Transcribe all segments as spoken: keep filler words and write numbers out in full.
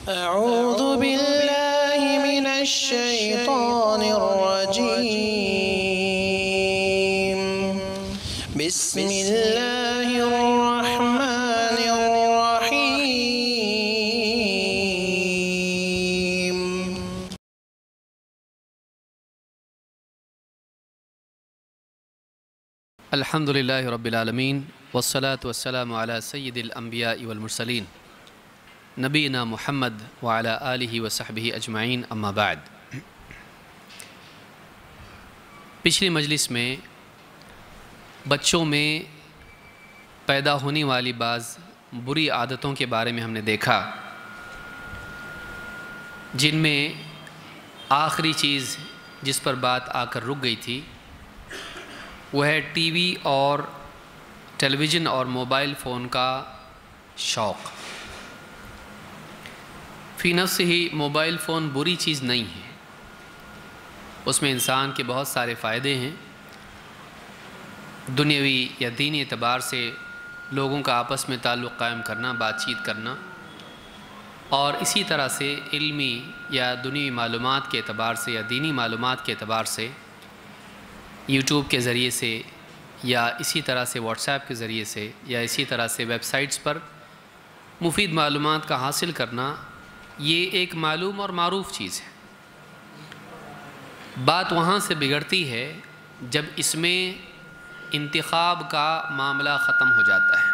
अऊज़ु बिल्लाहि मिनश शैतानिर रजीम। बिस्मिल्लाहिर रहमानिर रहीम। अल्हम्दुलिल्लाहि रब्बिल आलमीन वस्सलातु वस्सलामु अला सय्यिदिल अंबियाइ वल मुरसलीन नबीना मुहम्मद व अला आलिहि व सहबिहि अजमाइन अम्मा बाद। पिछली मजलिस में बच्चों में पैदा होने वाली बाज़ बुरी आदतों के बारे में हमने देखा, जिनमें आखिरी चीज़ जिस पर बात आकर रुक गई थी वह है टीवी और टेलीविज़न और मोबाइल फ़ोन का शौक़। फ़ी नफ्स ही मोबाइल फ़ोन बुरी चीज़ नहीं है, उसमें इंसान के बहुत सारे फ़ायदे हैं। दुनियावी या दीनी एतबार से लोगों का आपस में ताल्लुक़ कायम करना, बातचीत करना, और इसी तरह से इल्मी या दुनियावी मालूमात के एतबार से या दीनी मालूमात के एतबार से यूट्यूब के ज़रिए से या इसी तरह से व्हाट्सएप के ज़रिए से या इसी तरह से वेबसाइट्स पर मुफीद मालूमात का हासिल करना, ये एक मालूम और मारूफ़ चीज़ है। बात वहाँ से बिगड़ती है जब इसमें इंतखाब का मामला ख़त्म हो जाता है।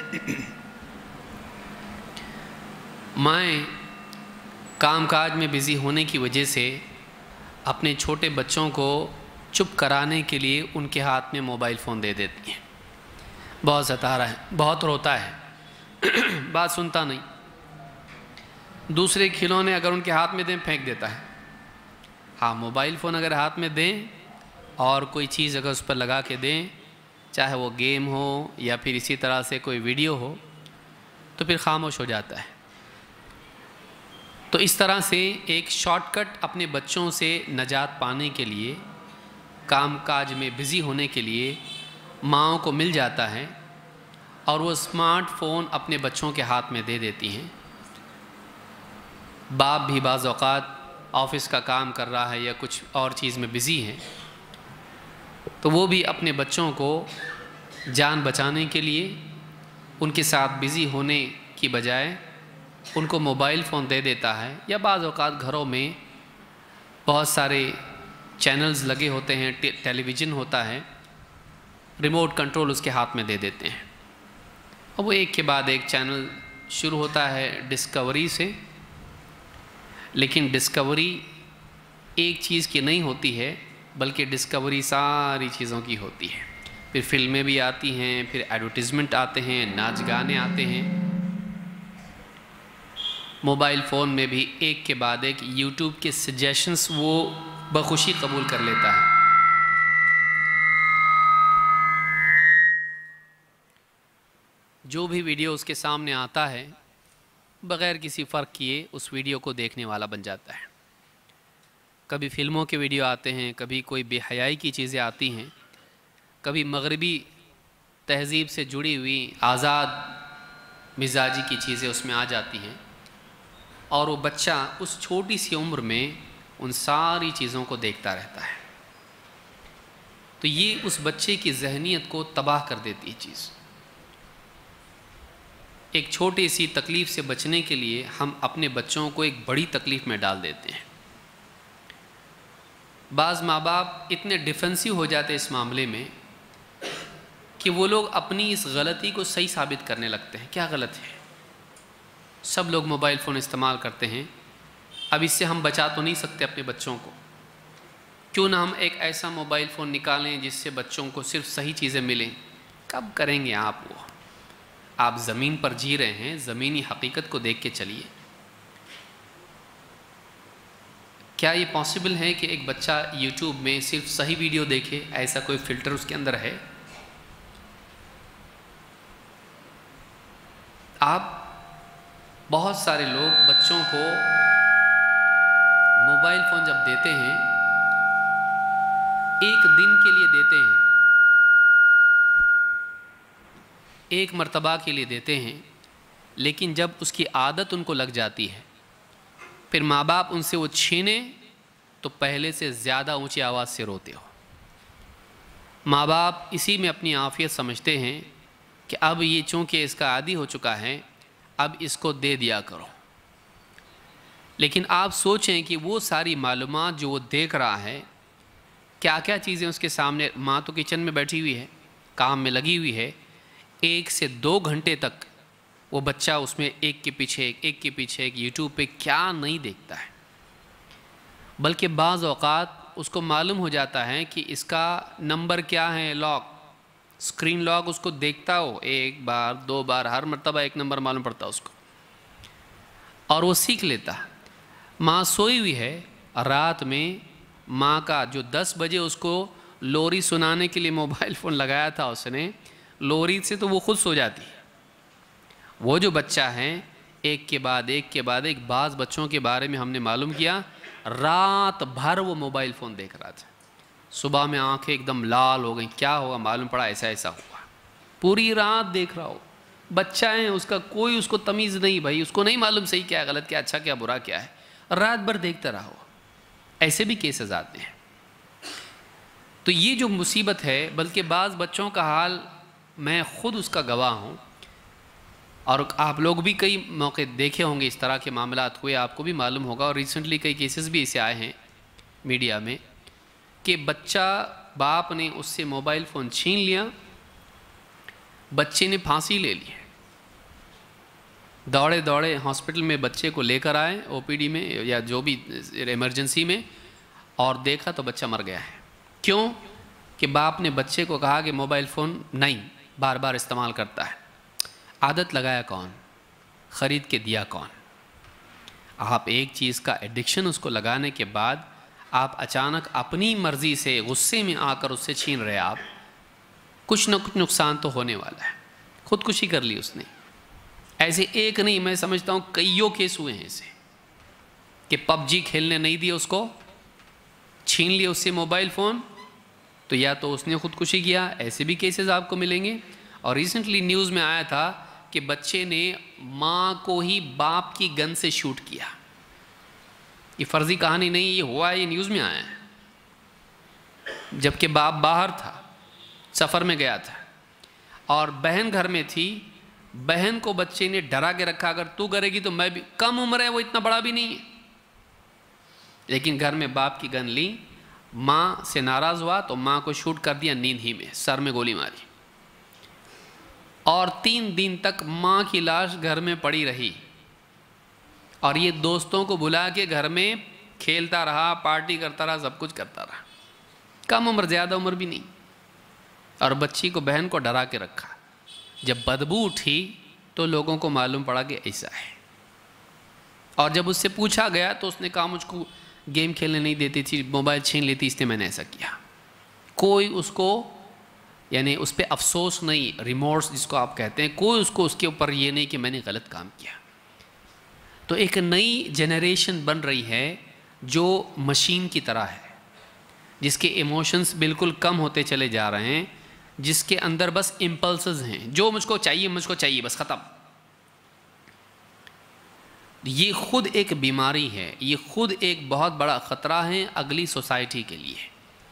माएँ कामकाज में बिज़ी होने की वजह से अपने छोटे बच्चों को चुप कराने के लिए उनके हाथ में मोबाइल फ़ोन दे देती हैं। बहुत सता रहा है, बहुत रोता है, बात सुनता नहीं। दूसरे खिलौने अगर उनके हाथ में दें फेंक देता है। हाँ, मोबाइल फ़ोन अगर हाथ में दें और कोई चीज़ अगर उस पर लगा के दें, चाहे वो गेम हो या फिर इसी तरह से कोई वीडियो हो, तो फिर खामोश हो जाता है। तो इस तरह से एक शॉर्टकट अपने बच्चों से निजात पाने के लिए, कामकाज में बिज़ी होने के लिए माँओं को मिल जाता है और वो स्मार्टफ़ोन अपने बच्चों के हाथ में दे देती हैं। बाप भी बाज़ औक़ात ऑफ़िस का काम कर रहा है या कुछ और चीज़ में बिज़ी है, तो वो भी अपने बच्चों को जान बचाने के लिए उनके साथ बिज़ी होने की बजाय उनको मोबाइल फ़ोन दे देता है। या बाज़ औक़ात घरों में बहुत सारे चैनल्स लगे होते हैं, टे, टेलीविज़न होता है, रिमोट कंट्रोल उसके हाथ में दे देते हैं और वो एक के बाद एक चैनल शुरू होता है डिस्कवरी से। लेकिन डिस्कवरी एक चीज़ की नहीं होती है, बल्कि डिस्कवरी सारी चीज़ों की होती है। फिर फिल्में भी आती हैं, फिर एडवर्टीज़मेंट आते हैं, नाच गाने आते हैं। मोबाइल फ़ोन में भी एक के बाद एक यूट्यूब के सजेशंस वो बखुशी कबूल कर लेता है। जो भी वीडियो उसके सामने आता है, बग़ैर किसी फ़र्क किए उस वीडियो को देखने वाला बन जाता है। कभी फ़िल्मों के वीडियो आते हैं, कभी कोई बेहयाई की चीज़ें आती हैं, कभी मग़रिबी तहज़ीब से जुड़ी हुई आज़ाद मिजाजी की चीज़ें उसमें आ जाती हैं और वो बच्चा उस छोटी सी उम्र में उन सारी चीज़ों को देखता रहता है। तो ये उस बच्चे की ज़हनियत को तबाह कर देती है चीज़। एक छोटी सी तकलीफ़ से बचने के लिए हम अपने बच्चों को एक बड़ी तकलीफ़ में डाल देते हैं। बाज़ माँ बाप इतने डिफेंसिव हो जाते हैं इस मामले में कि वो लोग अपनी इस गलती को सही साबित करने लगते हैं। क्या गलत है? सब लोग मोबाइल फ़ोन इस्तेमाल करते हैं, अब इससे हम बचा तो नहीं सकते अपने बच्चों को। क्यों ना हम एक ऐसा मोबाइल फ़ोन निकालें जिससे बच्चों को सिर्फ सही चीज़ें मिलें। कब करेंगे आप वो? आप ज़मीन पर जी रहे हैं, ज़मीनी हकीकत को देख के चलिए। क्या ये पॉसिबल है कि एक बच्चा यूट्यूब में सिर्फ सही वीडियो देखे? ऐसा कोई फ़िल्टर उसके अंदर है? आप बहुत सारे लोग बच्चों को मोबाइल फ़ोन जब देते हैं, एक दिन के लिए देते हैं, एक मर्तबा के लिए देते हैं, लेकिन जब उसकी आदत उनको लग जाती है फिर माँ बाप उनसे वो छीने तो पहले से ज़्यादा ऊंची आवाज़ से रोते हो। माँ बाप इसी में अपनी आफियत समझते हैं कि अब ये चूँकि इसका आदी हो चुका है, अब इसको दे दिया करो। लेकिन आप सोचें कि वो सारी मालूमात जो वो देख रहा है, क्या क्या चीज़ें उसके सामने, माँ तो किचन में बैठी हुई है, काम में लगी हुई है, एक से दो घंटे तक वो बच्चा उसमें एक के पीछे एक एक के पीछे एक यूट्यूब पे क्या नहीं देखता है। बल्कि बाज़ औक़ात उसको मालूम हो जाता है कि इसका नंबर क्या है, लॉक, स्क्रीन लॉक उसको देखता हो, एक बार दो बार, हर मरतबा एक नंबर मालूम पड़ता उसको, और वो सीख लेता। माँ सोई हुई है, रात में माँ का जो दस बजे उसको लोरी सुनाने के लिए मोबाइल फ़ोन लगाया था उसने, लोरी से तो वो खुद सो जाती है। वो जो बच्चा है, एक के बाद एक के बाद एक, बाज़ बच्चों के बारे में हमने मालूम किया, रात भर वो मोबाइल फ़ोन देख रहा था, सुबह में आंखें एकदम लाल हो गई, क्या होगा मालूम पड़ा ऐसा ऐसा हुआ, पूरी रात देख रहा हो। बच्चा है, उसका कोई उसको तमीज़ नहीं भाई, उसको नहीं मालूम सही क्या गलत, क्या अच्छा क्या बुरा क्या है, रात भर देखता रहा हो। ऐसे भी केसेस आते हैं। तो ये जो मुसीबत है, बल्कि बाज़ बच्चों का हाल मैं ख़ुद उसका गवाह हूँ, और आप लोग भी कई मौके देखे होंगे इस तरह के मामलात हुए, आपको भी मालूम होगा, और रिसेंटली कई केसेस भी ऐसे आए हैं मीडिया में कि बच्चा, बाप ने उससे मोबाइल फ़ोन छीन लिया, बच्चे ने फांसी ले ली, दौड़े दौड़े हॉस्पिटल में बच्चे को लेकर आए, ओपीडी में या जो भी इमरजेंसी में, और देखा तो बच्चा मर गया है। क्यों? कि बाप ने बच्चे को कहा कि मोबाइल फ़ोन नहीं बार बार इस्तेमाल करता है। आदत लगाया कौन? ख़रीद के दिया कौन? आप एक चीज़ का एडिक्शन उसको लगाने के बाद आप अचानक अपनी मर्ज़ी से गुस्से में आकर उससे छीन रहे, आप कुछ न कुछ नुकसान तो होने वाला है। खुदकुशी कर ली उसने। ऐसे एक नहीं, मैं समझता हूँ कईयों केस हुए हैं ऐसे कि पबजी खेलने नहीं दिए उसको, छीन लिए उससे मोबाइल फ़ोन, तो या तो उसने खुदकुशी किया, ऐसे भी केसेस आपको मिलेंगे। और रिसेंटली न्यूज़ में आया था कि बच्चे ने माँ को ही बाप की गन से शूट किया। ये फर्जी कहानी नहीं, ये हुआ, ये न्यूज़ में आया है। जबकि बाप बाहर था, सफ़र में गया था, और बहन घर में थी। बहन को बच्चे ने डरा के रखा, अगर तू करेगी तो मैं भी, कम उम्र है वो, इतना बड़ा भी नहीं है, लेकिन घर में बाप की गन ली, माँ से नाराज़ हुआ तो माँ को शूट कर दिया नींद ही में, सर में गोली मारी, और तीन दिन तक माँ की लाश घर में पड़ी रही। और ये दोस्तों को बुला के घर में खेलता रहा, पार्टी करता रहा, सब कुछ करता रहा, कम उम्र, ज़्यादा उम्र भी नहीं, और बच्ची को, बहन को डरा के रखा। जब बदबू उठी तो लोगों को मालूम पड़ा कि ऐसा है, और जब उससे पूछा गया तो उसने कहा मुझको गेम खेलने नहीं देती थी, मोबाइल छीन लेती, इसलिए मैंने ऐसा किया। कोई उसको, यानी उस पर अफसोस नहीं, रिमोर्स जिसको आप कहते हैं, कोई उसको उसके ऊपर ये नहीं कि मैंने गलत काम किया। तो एक नई जनरेशन बन रही है जो मशीन की तरह है, जिसके इमोशंस बिल्कुल कम होते चले जा रहे हैं, जिसके अंदर बस इम्पल्सेस हैं, जो मुझको चाहिए मुझको चाहिए, बस ख़त्म। ये खुद एक बीमारी है, ये खुद एक बहुत बड़ा ख़तरा है अगली सोसाइटी के लिए।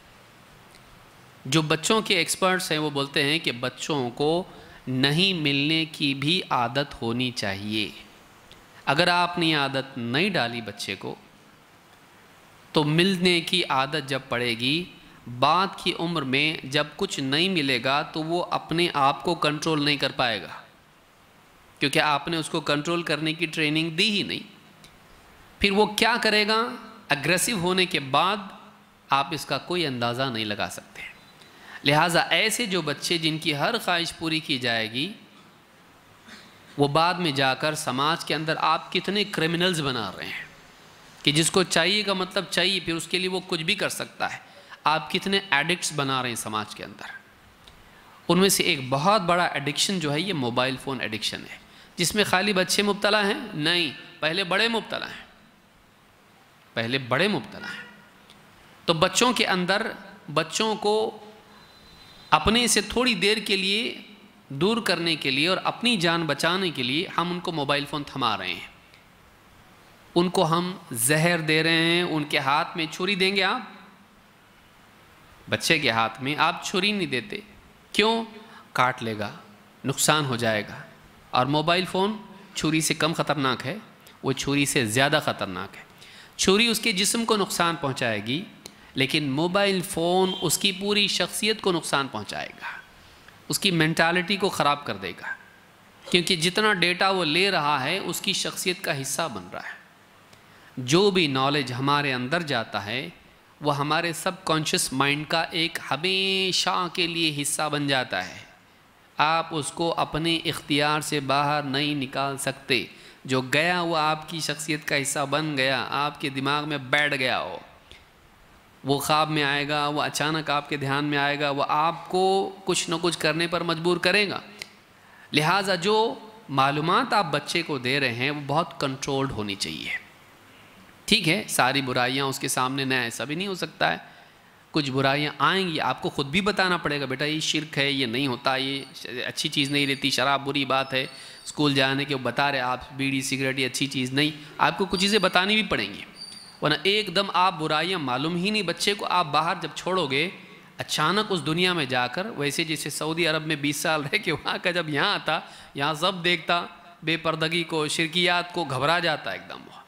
जो बच्चों के एक्सपर्ट्स हैं वो बोलते हैं कि बच्चों को नहीं मिलने की भी आदत होनी चाहिए। अगर आपने आदत नहीं डाली बच्चे को, तो मिलने की आदत जब पड़ेगी, बाद की उम्र में जब कुछ नहीं मिलेगा तो वो अपने आप को कंट्रोल नहीं कर पाएगा, क्योंकि आपने उसको कंट्रोल करने की ट्रेनिंग दी ही नहीं। फिर वो क्या करेगा, अग्रेसिव होने के बाद आप इसका कोई अंदाज़ा नहीं लगा सकते। लिहाजा ऐसे जो बच्चे जिनकी हर ख्वाहिश पूरी की जाएगी, वो बाद में जाकर समाज के अंदर आप कितने क्रिमिनल्स बना रहे हैं कि जिसको चाहिए का मतलब चाहिए, फिर उसके लिए वो कुछ भी कर सकता है। आप कितने एडिक्ट्स बना रहे हैं समाज के अंदर। उनमें से एक बहुत बड़ा एडिक्शन जो है ये मोबाइल फ़ोन एडिक्शन है, जिसमें खाली बच्चे मुब्तला हैं नहीं, पहले बड़े मुब्तला हैं, पहले बड़े मुब्तला हैं। तो बच्चों के अंदर, बच्चों को अपने से थोड़ी देर के लिए दूर करने के लिए और अपनी जान बचाने के लिए हम उनको मोबाइल फ़ोन थमा रहे हैं। उनको हम जहर दे रहे हैं, उनके हाथ में छुरी देंगे आप? बच्चे के हाथ में आप छुरी नहीं देते, क्यों? काट लेगा, नुकसान हो जाएगा। और मोबाइल फ़ोन छुरी से कम ख़तरनाक है, वो छुरी से ज़्यादा ख़तरनाक है। छुरी उसके जिस्म को नुकसान पहुंचाएगी, लेकिन मोबाइल फ़ोन उसकी पूरी शख्सियत को नुकसान पहुंचाएगा, उसकी मेंटालिटी को ख़राब कर देगा, क्योंकि जितना डेटा वो ले रहा है उसकी शख्सियत का हिस्सा बन रहा है। जो भी नॉलेज हमारे अंदर जाता है वो हमारे सबकॉन्शियस माइंड का एक हमेशा के लिए हिस्सा बन जाता है। आप उसको अपने इख्तियार से बाहर नहीं निकाल सकते। जो गया वो आपकी शख्सियत का हिस्सा बन गया, आपके दिमाग में बैठ गया हो, वो ख्वाब में आएगा, वो अचानक आपके ध्यान में आएगा, वो आपको कुछ न कुछ करने पर मजबूर करेगा। लिहाजा जो मालूमात आप बच्चे को दे रहे हैं वो बहुत कंट्रोल्ड होनी चाहिए। ठीक है, सारी बुराइयां उसके सामने न, ऐसा भी नहीं हो सकता है, कुछ बुराइयां आएंगी, आपको ख़ुद भी बताना पड़ेगा, बेटा ये शिर्क है, ये नहीं होता, ये अच्छी चीज़ नहीं रहती, शराब बुरी बात है। स्कूल जाने के वो बता रहे आप बीड़ी सिगरेट ये अच्छी चीज़ नहीं, आपको कुछ चीज़ें बतानी भी पड़ेंगी, वरना एकदम आप बुराइयां मालूम ही नहीं बच्चे को आप बाहर जब छोड़ोगे, अचानक उस दुनिया में जाकर, वैसे जैसे सऊदी अरब में बीस साल रह के वहाँ का जब यहाँ आता, यहाँ सब देखता बेपर्दगी को, शिरकियात को, घबरा जाता एकदम वो।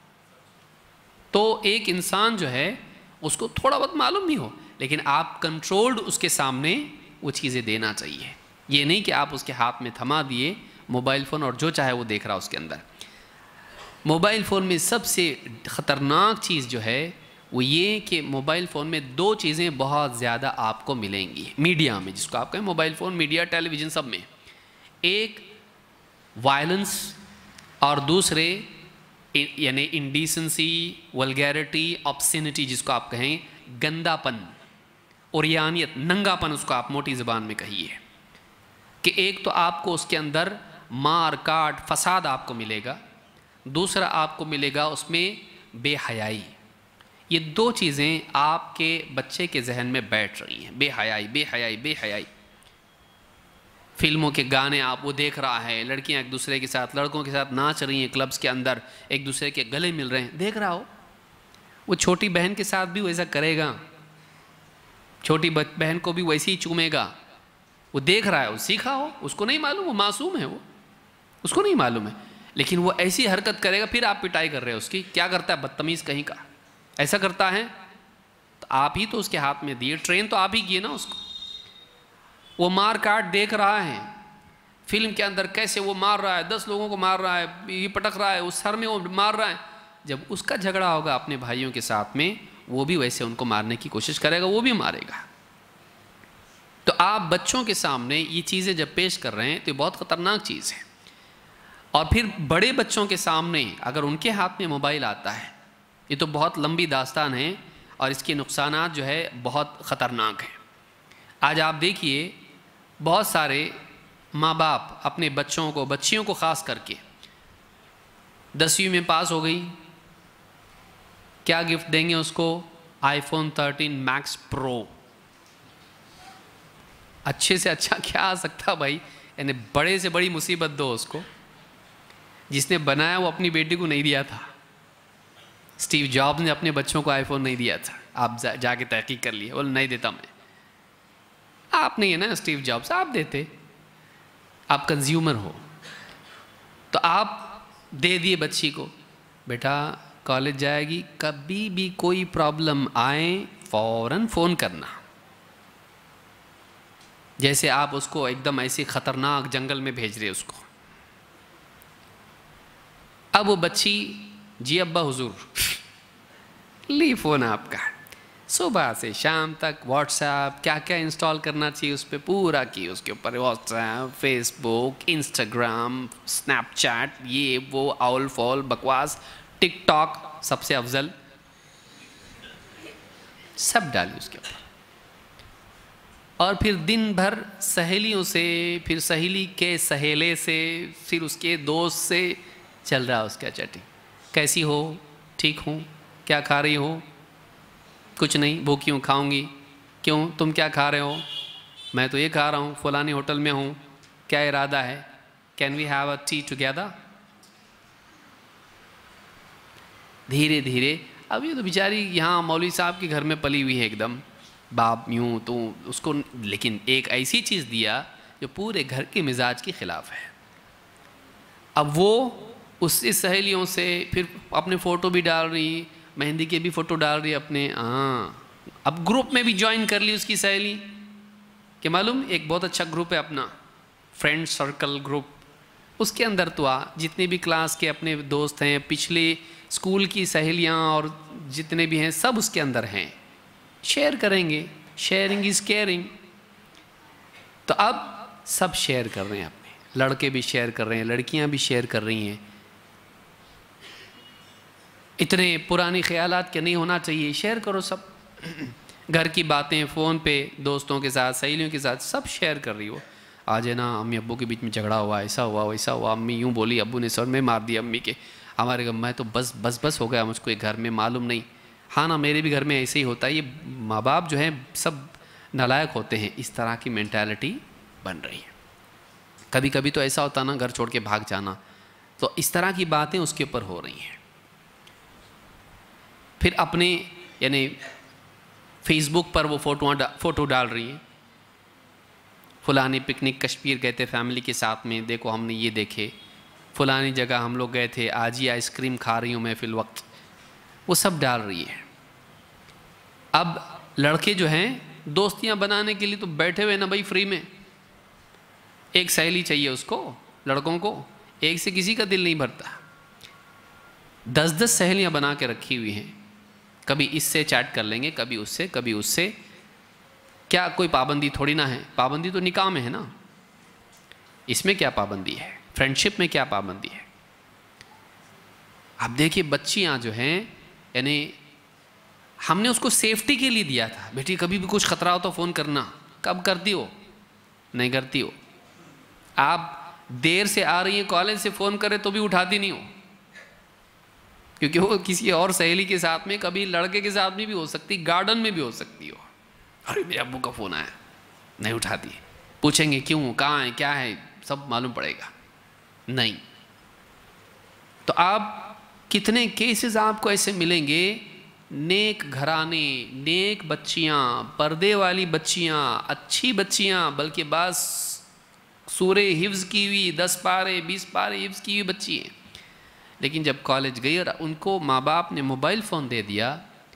तो एक इंसान जो है उसको थोड़ा बहुत मालूम भी हो, लेकिन आप कंट्रोल्ड उसके सामने वो चीज़ें देना चाहिए। ये नहीं कि आप उसके हाथ में थमा दिए मोबाइल फ़ोन और जो चाहे वो देख रहा उसके अंदर। मोबाइल फ़ोन में सबसे ख़तरनाक चीज़ जो है वो ये कि मोबाइल फ़ोन में दो चीज़ें बहुत ज़्यादा आपको मिलेंगी मीडिया में, जिसको आप कहें मोबाइल फ़ोन, मीडिया, टेलीविज़न, सब में। एक वायलेंस और दूसरे यानी इंडिसेंसी, वल्गैरिटी, ऑब्ससिनिटी, जिसको आप कहें गंदापन, उरियानियत, नंगापन, उसको आप मोटी ज़बान में कहिए। कि एक तो आपको उसके अंदर मार काट फसाद आपको मिलेगा, दूसरा आपको मिलेगा उसमें बेहयाई। ये दो चीज़ें आपके बच्चे के जहन में बैठ रही हैं, बेहयाई बेहयाई बेहयाई। फिल्मों के गाने आप वो देख रहा है, लड़कियां एक दूसरे के साथ, लड़कों के साथ नाच रही हैं क्लब्स के अंदर, एक दूसरे के गले मिल रहे हैं, देख रहा हो। वो छोटी बहन के साथ भी वैसा करेगा, छोटी बहन को भी वैसे ही चूमेगा। वो देख रहा है, वो सीखा हो, उसको नहीं मालूम, वो मासूम है, वो उसको नहीं मालूम है, लेकिन वो ऐसी हरकत करेगा, फिर आप पिटाई कर रहे हो उसकी। क्या करता है, बदतमीज़ कहीं का, ऐसा करता है तो आप ही तो उसके हाथ में दिए, ट्रेन तो आप ही किए ना उसको। वो मार काट देख रहा है फिल्म के अंदर, कैसे वो मार रहा है, दस लोगों को मार रहा है, ये पटक रहा है, उस सर में वो मार रहा है। जब उसका झगड़ा होगा अपने भाइयों के साथ में, वो भी वैसे उनको मारने की कोशिश करेगा, वो भी मारेगा। तो आप बच्चों के सामने ये चीज़ें जब पेश कर रहे हैं तो ये बहुत ख़तरनाक चीज़ है। और फिर बड़े बच्चों के सामने अगर उनके हाथ में मोबाइल आता है, ये तो बहुत लंबी दास्तान है और इसके नुकसानात जो है बहुत ख़तरनाक है। आज आप देखिए बहुत सारे माँ बाप अपने बच्चों को, बच्चियों को ख़ास करके, दसवीं में पास हो गई, क्या गिफ्ट देंगे उसको? IPhone thirteen max pro. अच्छे से अच्छा क्या आ सकता भाई, यानी बड़े से बड़ी मुसीबत दो उसको। जिसने बनाया वो अपनी बेटी को नहीं दिया था, स्टीव जॉब्स ने अपने बच्चों को आईफोन नहीं दिया था। आप जा, जाके तहकीक कर लिए, बोले नहीं देता मैं। आप नहीं है ना स्टीव जॉब्स, आप देते, आप कंज्यूमर हो। तो आप दे दिए बच्ची को, बेटा कॉलेज जाएगी, कभी भी कोई प्रॉब्लम आए फौरन फ़ोन करना। जैसे आप उसको एकदम ऐसे ख़तरनाक जंगल में भेज रहे उसको। अब वो बच्ची, जी अब्बा हुजूर, ली फ़ोन आपका, सुबह से शाम तक व्हाट्सएप क्या क्या इंस्टॉल करना चाहिए उस पर पूरा की, उसके ऊपर व्हाट्सएप, फेसबुक, इंस्टाग्राम, स्नैपचैट, ये वो आउल फॉल बकवास, टिकटॉक सबसे अफजल, सब डाली उसके ऊपर। और फिर दिन भर सहेलियों से, फिर सहेली के सहेले से, फिर उसके दोस्त से चल रहा उसका चैटिंग। कैसी हो, ठीक हूँ, क्या खा रही हो? कुछ नहीं, भूखी हूँ, खाऊंगी। क्यों, तुम क्या खा रहे हो? मैं तो ये खा रहा हूँ, फलानी होटल में हूँ, क्या इरादा है? Can we have a tea together? धीरे धीरे। अब ये तो बेचारी यहाँ मौलवी साहब के घर में पली हुई है एकदम, बाप यूँ तो उसको, लेकिन एक ऐसी चीज़ दिया जो पूरे घर के मिजाज के ख़िलाफ़ है। अब वो उससे सहेलियों से फिर अपने फ़ोटो भी डाल रही, मेहंदी के भी फ़ोटो डाल रही अपने, हाँ अब ग्रुप में भी ज्वाइन कर ली उसकी सहेली कि मालूम एक बहुत अच्छा ग्रुप है अपना फ्रेंड सर्कल ग्रुप, उसके अंदर तो आ, जितने भी क्लास के अपने दोस्त हैं, पिछले स्कूल की सहेलियाँ और जितने भी हैं सब उसके अंदर हैं, शेयर करेंगे, शेयरिंग इज़ केयरिंग। तो अब सब शेयर कर रहे हैं, अपने लड़के भी शेयर कर रहे हैं, लड़कियां भी शेयर कर रही हैं। इतने पुराने ख्यालात के नहीं होना चाहिए, शेयर करो सब घर की बातें फ़ोन पे दोस्तों के साथ, सहेलियों के साथ सब शेयर कर रही हो। आज है ना अम्मी अब्बू के बीच में झगड़ा हुआ, ऐसा हुआ वैसा हुआ, अम्मी यूँ बोली, अब्बू ने सर में मार दिया अम्मी के, हमारे घर में तो बस बस बस हो गया मुझको एक घर में, मालूम नहीं। हाँ ना, मेरे भी घर में ऐसे ही होता है, ये माँ बाप जो हैं सब नालायक होते हैं, इस तरह की मेंटालिटी बन रही है। कभी कभी तो ऐसा होता ना घर छोड़ के भाग जाना, तो इस तरह की बातें उसके ऊपर हो रही हैं। फिर अपने यानी फेसबुक पर वो फोटो डा, फोटो डाल रही हैं, फुलानी पिकनिक कश्मीर गए थे फैमिली के साथ में, देखो हमने ये देखे, फुलानी जगह हम लोग गए थे, आज ही आइसक्रीम खा रही हूँ मैं फिल वक्त, वो सब डाल रही है। अब लड़के जो हैं दोस्तियाँ बनाने के लिए तो बैठे हुए ना भाई फ्री में, एक सहेली चाहिए उसको, लड़कों को एक से किसी का दिल नहीं भरता, दस दस सहेलियाँ बना के रखी हुई हैं, कभी इससे चैट कर लेंगे, कभी उससे कभी उससे। क्या कोई पाबंदी थोड़ी ना है, पाबंदी तो निकाह में है ना, इसमें क्या पाबंदी है, फ्रेंडशिप में क्या पाबंदी है। आप देखिए बच्चियाँ जो हैं, यानी हमने उसको सेफ्टी के लिए दिया था, बेटी कभी भी कुछ खतरा हो तो फ़ोन करना, कब करती हो, नहीं करती हो। आप देर से आ रही हैं कॉलेज से फ़ोन करें तो भी उठाती नहीं हो, क्योंकि वो किसी और सहेली के साथ में, कभी लड़के के साथ में भी हो सकती, गार्डन में भी हो सकती हो, अरे मेरे अब्बू का फ़ोन आया, नहीं उठाती, पूछेंगे क्यों, कहाँ है, क्या है, सब मालूम पड़ेगा, नहीं। तो आप कितने केसेस आपको ऐसे मिलेंगे, नेक घराने, नेक बच्चियाँ, पर्दे वाली बच्चियाँ, अच्छी बच्चियाँ, बल्कि बस सूरे हिफ्ज़ की हुई, दस पारे बीस पारे हिफ्ज़ की हुई बच्ची हैं, लेकिन जब कॉलेज गई और उनको माँ बाप ने मोबाइल फ़ोन दे दिया,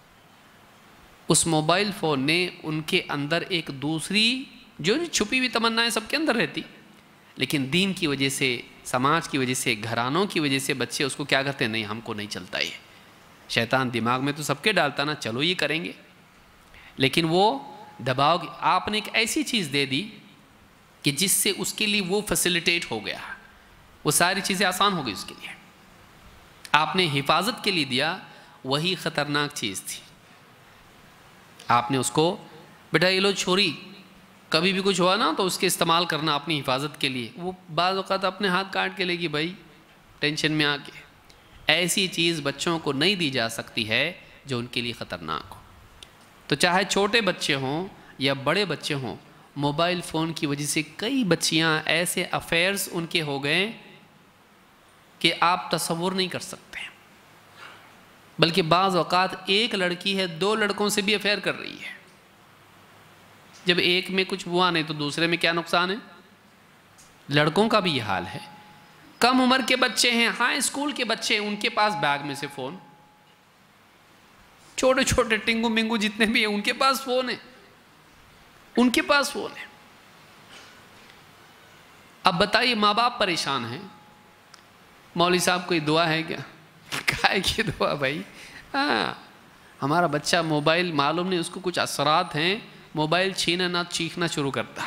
उस मोबाइल फ़ोन ने उनके अंदर एक दूसरी जो छुपी हुई तमन्नाएं सबके अंदर रहती, लेकिन दीन की वजह से, समाज की वजह से, घरानों की वजह से बच्चे उसको क्या करते हैं, नहीं हमको नहीं चलता ये, शैतान दिमाग में तो सबके डालता ना, चलो ये करेंगे, लेकिन वो दबाव, आपने एक ऐसी चीज़ दे दी कि जिससे उसके लिए वो फैसिलिटेट हो गया, वो सारी चीज़ें आसान हो गई उसके लिए। आपने हिफाजत के लिए दिया, वही ख़तरनाक चीज़ थी। आपने उसको बेटा ये लो छोरी, कभी भी कुछ हुआ ना तो उसके इस्तेमाल करना अपनी हिफाजत के लिए, वो बाज़ औक़ात अपने हाथ काट के लेगी भाई टेंशन में आके। ऐसी चीज़ बच्चों को नहीं दी जा सकती है जो उनके लिए ख़तरनाक हो। तो चाहे छोटे बच्चे हों या बड़े बच्चे हों, मोबाइल फ़ोन की वजह से कई बच्चियां ऐसे अफेयर्स उनके हो गए कि आप तसव्वुर नहीं कर सकते, बल्कि बाज़ औक़ात एक लड़की है दो लड़कों से भी अफेयर कर रही है। जब एक में कुछ हुआ नहीं तो दूसरे में क्या नुकसान है। लड़कों का भी ये हाल है, कम उम्र के बच्चे हैं, हाई स्कूल के बच्चे, उनके पास बैग में से फ़ोन, छोटे छोटे टिंगू मिंगू जितने भी हैं उनके पास फ़ोन है, उनके पास फ़ोन है। अब बताइए माँ बाप परेशान हैं, मौलवी साहब कोई दुआ है क्या? काय की दुआ भाई? हाँ, हमारा बच्चा मोबाइल, मालूम नहीं उसको कुछ असरात हैं, मोबाइल छीना ना चीखना शुरू करता।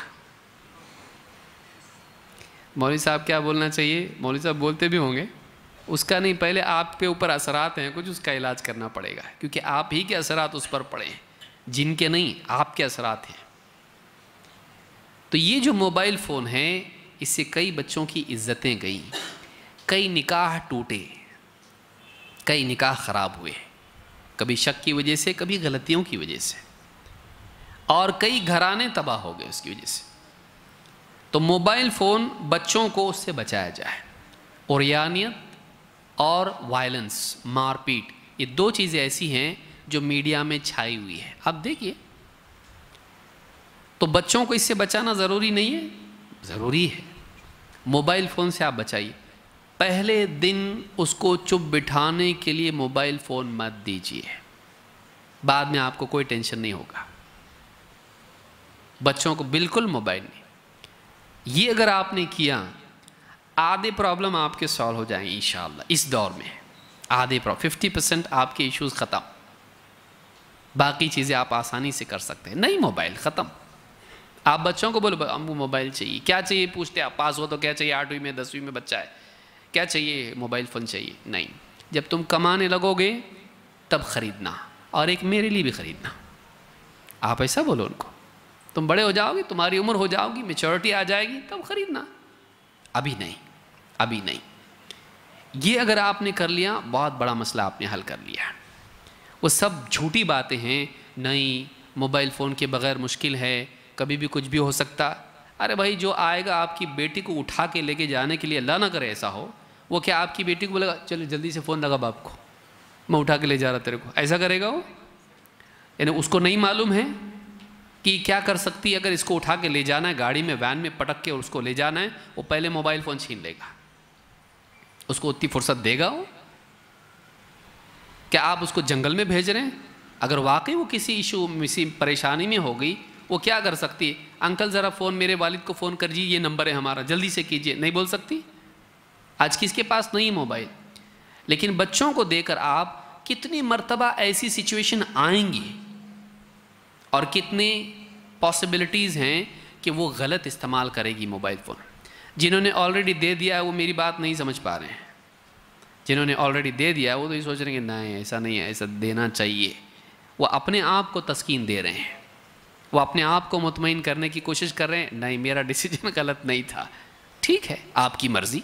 मौलवी साहब क्या बोलना चाहिए, मौलवी साहब बोलते भी होंगे, उसका नहीं, पहले आपके ऊपर असरात हैं कुछ, उसका इलाज करना पड़ेगा, क्योंकि आप ही के असरात उस पर पड़े हैं, जिनके नहीं, आपके असरात हैं। तो ये जो मोबाइल फ़ोन है, इससे कई बच्चों की इज्जतें गई, कई निकाह टूटे, कई निकाह ख़राब हुए, कभी शक की वजह से, कभी गलतियों की वजह से, और कई घराने तबाह हो गए उसकी वजह से। तो मोबाइल फ़ोन बच्चों को उससे बचाया जाए, उर्यानियत और वायलेंस, मारपीट, ये दो चीज़ें ऐसी हैं जो मीडिया में छाई हुई है। आप देखिए, तो बच्चों को इससे बचाना ज़रूरी नहीं है? ज़रूरी है। मोबाइल फ़ोन से आप बचाइए। पहले दिन उसको चुप बिठाने के लिए मोबाइल फ़ोन मत दीजिए, बाद में आपको कोई टेंशन नहीं होगा। बच्चों को बिल्कुल मोबाइल नहीं। ये अगर आपने किया, आधे प्रॉब्लम आपके सॉल्व हो जाएंगे इंशाअल्लाह। इस दौर में आधे प्रॉब्लम, फिफ्टी परसेंट आपके इश्यूज़ ख़त्म। बाकी चीज़ें आप आसानी से कर सकते हैं। नहीं मोबाइल ख़त्म। आप बच्चों को बोलो हमको मोबाइल चाहिए, क्या चाहिए पूछते आप, पास हो तो क्या चाहिए, आठवीं में दसवीं में बच्चा है, क्या चाहिए, मोबाइल फ़ोन चाहिए। नहीं, जब तुम कमाने लगोगे तब ख़रीदना, और एक मेरे लिए भी ख़रीदना। आप ऐसा बोलो उनको, तुम बड़े हो जाओगे, तुम्हारी उम्र हो जाओगी, मैच्योरिटी आ जाएगी, तब ख़रीदना, अभी नहीं, अभी नहीं। ये अगर आपने कर लिया, बहुत बड़ा मसला आपने हल कर लिया। वो सब झूठी बातें हैं। नहीं, मोबाइल फ़ोन के बग़ैर मुश्किल है, कभी भी कुछ भी हो सकता। अरे भाई, जो आएगा आपकी बेटी को उठा के लेके जाने के लिए, अल्लाह ना करे ऐसा हो, वो क्या आपकी बेटी को बोलेगा चलो जल्दी से फ़ोन लगा बाप को, मैं उठा के ले जा रहा तेरे को, ऐसा करेगा वो? यानी उसको नहीं मालूम है कि क्या कर सकती है। अगर इसको उठा के ले जाना है, गाड़ी में, वैन में पटक के उसको ले जाना है, वो पहले मोबाइल फ़ोन छीन लेगा। उसको उतनी फुर्सत देगा वो? क्या आप उसको जंगल में भेज रहे हैं? अगर वाकई वो किसी इशू, किसी परेशानी में हो गई, वो क्या कर सकती है? अंकल ज़रा फ़ोन मेरे वालिद को फ़ोन कर दीजिए, ये नंबर है हमारा, जल्दी से कीजिए। नहीं बोल सकती? आज किसके पास नहीं मोबाइल? लेकिन बच्चों को देकर आप, कितनी मर्तबा ऐसी सिचुएशन आएंगी और कितने पॉसिबिलिटीज़ हैं कि वो गलत इस्तेमाल करेगी मोबाइल फ़ोन। जिन्होंने ऑलरेडी दे दिया है वो मेरी बात नहीं समझ पा रहे हैं। जिन्होंने ऑलरेडी दे दिया है वो तो ये सोच रहे हैं कि नहीं ऐसा नहीं है, ऐसा देना चाहिए। वो अपने आप को तस्कीन दे रहे हैं, वो अपने आप को मुतमईन करने की कोशिश कर रहे हैं, नहीं मेरा डिसीजन गलत नहीं था, ठीक है आपकी मर्ज़ी।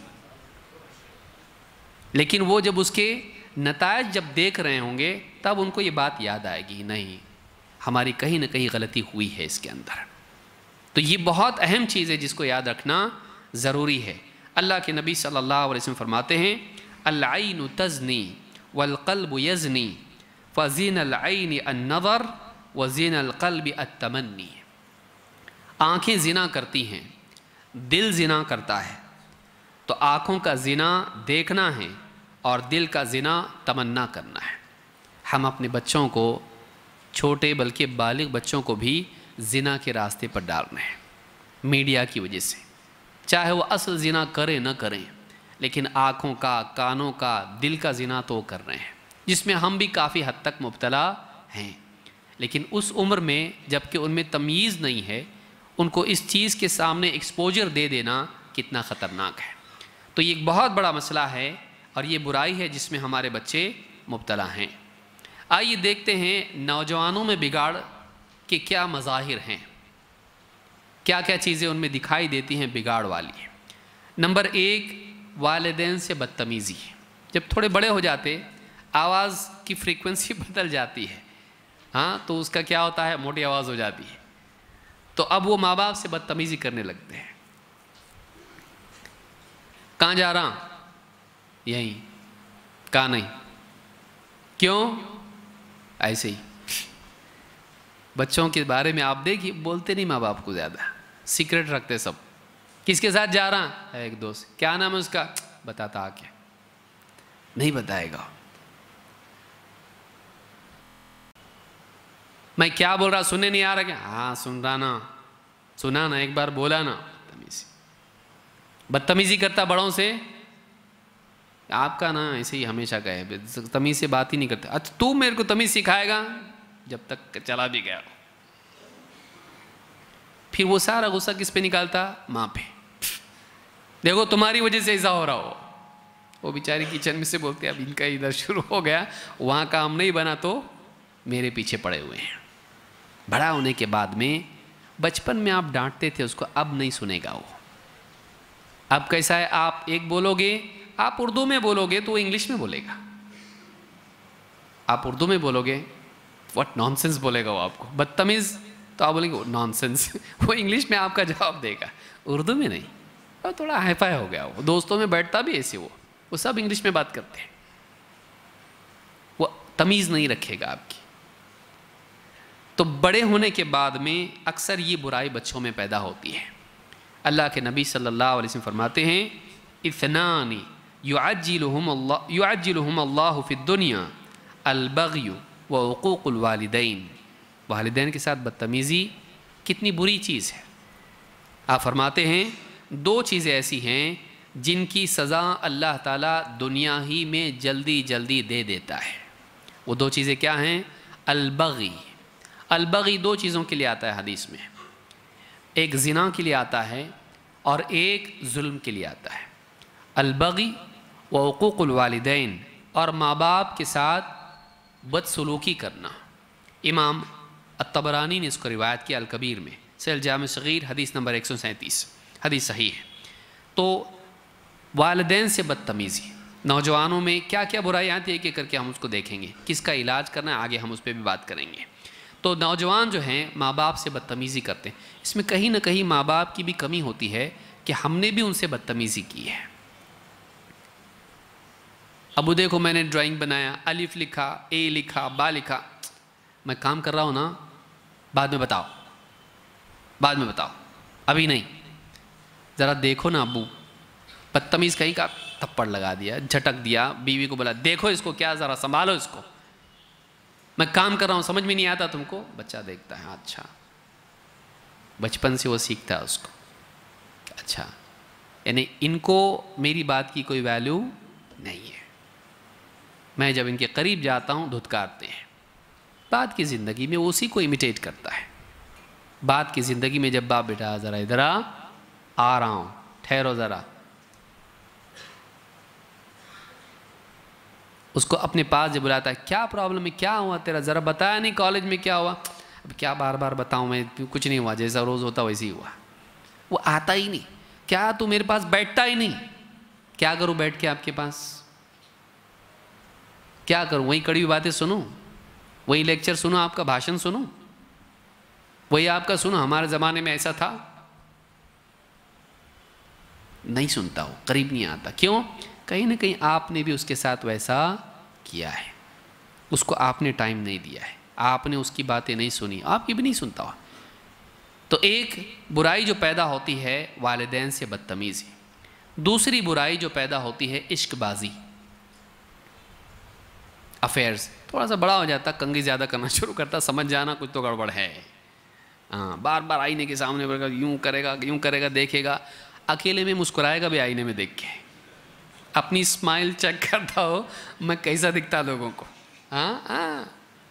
लेकिन वो जब उसके नतायज जब देख रहे होंगे तब उनको ये बात याद आएगी, नहीं हमारी कहीं ना कहीं गलती हुई है इसके अंदर। तो ये बहुत अहम चीज़ है जिसको याद रखना ज़रूरी है। अल्लाह के नबी सल्लल्लाहु अलैहि वसल्लम फरमाते हैं, अल-ऐनु तज़नी वल-क़ल्बु यज़नी फ़ज़ीनल ऐनि अन-नज़र व ज़ीनल क़ल्बि अत-तमन्नी। आँखें ज़िना करती हैं, दिल ज़िना करता है। तो आँखों का ज़िना देखना है और दिल का ज़िना तमन्ना करना है। हम अपने बच्चों को, छोटे बल्कि बालिग बच्चों को भी ज़िना के रास्ते पर डाल रहे हैं मीडिया की वजह से। चाहे वो असल ज़िना करें न करें, लेकिन आँखों का, कानों का, दिल का ज़िना तो कर रहे हैं, जिसमें हम भी काफ़ी हद तक मुब्तला हैं। लेकिन उस उम्र में जबकि उनमें तमीज़ नहीं है, उनको इस चीज़ के सामने एक्सपोजर दे देना कितना ख़तरनाक है। तो ये एक बहुत बड़ा मसला है और ये बुराई है जिसमें हमारे बच्चे मुब्तला हैं। आइए देखते हैं नौजवानों में बिगाड़ के क्या मज़ाहिर हैं, क्या क्या चीज़ें उनमें दिखाई देती हैं बिगाड़ वाली। नंबर एक, वालिदैन से बदतमीज़ी। जब थोड़े बड़े हो जाते, आवाज़ की फ्रीक्वेंसी बदल जाती है, हाँ, तो उसका क्या होता है, मोटी आवाज़ हो जाती है। तो अब वो माँ बाप से बदतमीज़ी करने लगते हैं। कहाँ जा रहा? यहीं। कहाँ नहीं? क्यों? ऐसे ही। बच्चों के बारे में आप देखिए, बोलते नहीं माँ बाप को ज़्यादा, सीक्रेट रखते सब। किसके साथ जा रहा है? एक दोस्त। क्या नाम है उसका? बताता आके नहीं बताएगा। मैं क्या बोल रहा सुनने नहीं आ रहा क्या? हाँ सुन रहा ना, सुना ना, एक बार बोला ना। बदतमीजी बदतमीजी करता बड़ों से। आपका ना ऐसे ही हमेशा का है, तमीज़ से बात ही नहीं करते। अच्छा तू मेरे को तमीज़ सिखाएगा? जब तक चला भी गया। फिर वो सारा गुस्सा किस पे निकालता? माँ पे। देखो तुम्हारी वजह से ऐसा हो रहा हो। वो बेचारी किचन में से बोलते अब इनका इधर शुरू हो गया, वहाँ काम नहीं बना तो मेरे पीछे पड़े हुए हैं। बड़ा होने के बाद में, बचपन में आप डांटते थे उसको, अब नहीं सुनेगा वो। अब कैसा है, आप एक बोलोगे, आप उर्दू में बोलोगे तो वो इंग्लिश में बोलेगा। आप उर्दू में बोलोगे, व्हाट नॉनसेंस बोलेगा वो आपको। बदतमीज़ तो आप बोलेंगे नॉनसेंस। वो इंग्लिश में आपका जवाब देगा, उर्दू में नहीं। और थोड़ा हाईफाई हो गया वो, दोस्तों में बैठता भी ऐसे, वो वो सब इंग्लिश में बात करते हैं। वो तमीज़ नहीं रखेगा आपकी, तो बड़े होने के बाद में अक्सर ये बुराई बच्चों में पैदा होती है। अल्लाह के नबी सल्लल्लाहु अलैहि वसल्लम फरमाते हैं, इत्नानी युअज्जिलुहुम अल्लाह युअज्जिलुहुम अल्लाहु फिद दुनिया अल-बग़्यु व उक़ूक़ुल वालिदैन। वालिदैन के साथ बदतमीज़ी कितनी बुरी चीज़ है। आप फरमाते हैं दो चीज़ें ऐसी हैं जिनकी सज़ा अल्लाह ताला दुनिया ही में जल्दी जल्दी दे देता है। वो दो चीज़ें क्या हैं? अल-बग़ी, अल-बग़ी दो चीज़ों के लिए आता है हदीस में, एक ज़िना के लिए आता है और एक जुल्म के लिए आता है। अल-बग़ी व उक़ूक़ुल वालिदैन, और माँ बाप के साथ बदसलूकी करना। इमाम अत-तबरानी ने इसको रिवायत किया अल-कबीर में, सहीह जामे सग़ीर हदीस नंबर एक सौ सैंतीस, हदीस सही है। तो वालिदैन से बदतमीज़ी, नौजवानों में क्या क्या बुराई आती है, एक एक करके हम उसको देखेंगे, किसका इलाज करना है आगे हम उस पर भी बात करेंगे। तो नौजवान जो हैं माँ बाप से बदतमीज़ी करते हैं, इसमें कहीं ना कहीं माँ बाप की भी कमी होती है कि हमने भी उनसे बदतमीज़ी की है। अब वो देखो मैंने ड्राइंग बनाया, अलिफ लिखा, ए लिखा, बा लिखा, मैं काम कर रहा हूँ ना, बाद में बताओ, बाद में बताओ, अभी नहीं, ज़रा देखो ना अब्बू। बदतमीज़ कहीं का थप्पड़ लगा दिया, झटक दिया, बीवी को बोला देखो इसको, क्या ज़रा संभालो इसको, मैं काम कर रहा हूँ, समझ में नहीं आता तुमको। बच्चा देखता है, अच्छा, बचपन से वो सीखता है उसको, अच्छा, यानी इनको मेरी बात की कोई वैल्यू नहीं है। मैं जब इनके करीब जाता हूँ धुतकारते हैं। बाद की ज़िंदगी में वो उसी को इमिटेट करता है। बाद की ज़िंदगी में जब बाप बेटा ज़रा इधर आ आ रहा हूँ, ठहरो ज़रा, उसको अपने पास जब बुलाता है, क्या प्रॉब्लम है, क्या हुआ तेरा, ज़रा बताया नहीं कॉलेज में क्या हुआ। अब क्या बार बार बताऊँ मैं, कुछ नहीं हुआ, जैसा रोज़ होता वैसे ही हुआ। वो आता ही नहीं, क्या तू मेरे पास बैठता ही नहीं, क्या करूँ बैठ के आपके पास, क्या करूँ, वही कड़ी हुई बातें सुनूँ, वही लेक्चर सुनो, आपका भाषण सुनो, वही आपका सुनो, हमारे ज़माने में ऐसा था। नहीं सुनता हो, करीब नहीं आता। क्यों? कहीं ना कहीं आपने भी उसके साथ वैसा किया है, उसको आपने टाइम नहीं दिया है, आपने उसकी बातें नहीं सुनी, आपकी भी नहीं सुनता हो। तो एक बुराई जो पैदा होती है वालिदैन से बदतमीज़ी, दूसरी बुराई जो पैदा होती है इश्कबाजी, अफेयर्स। थोड़ा सा बड़ा हो जाता, कंघी ज़्यादा करना शुरू करता, समझ जाना कुछ तो गड़बड़ है। हाँ, बार बार आईने के सामने बढ़ेगा, यूँ करेगा यूँ करेगा, देखेगा, अकेले में मुस्कुराएगा भी आईने में देख के, अपनी स्माइल चेक करता हो मैं कैसा दिखता लोगों को। हाँ हाँ,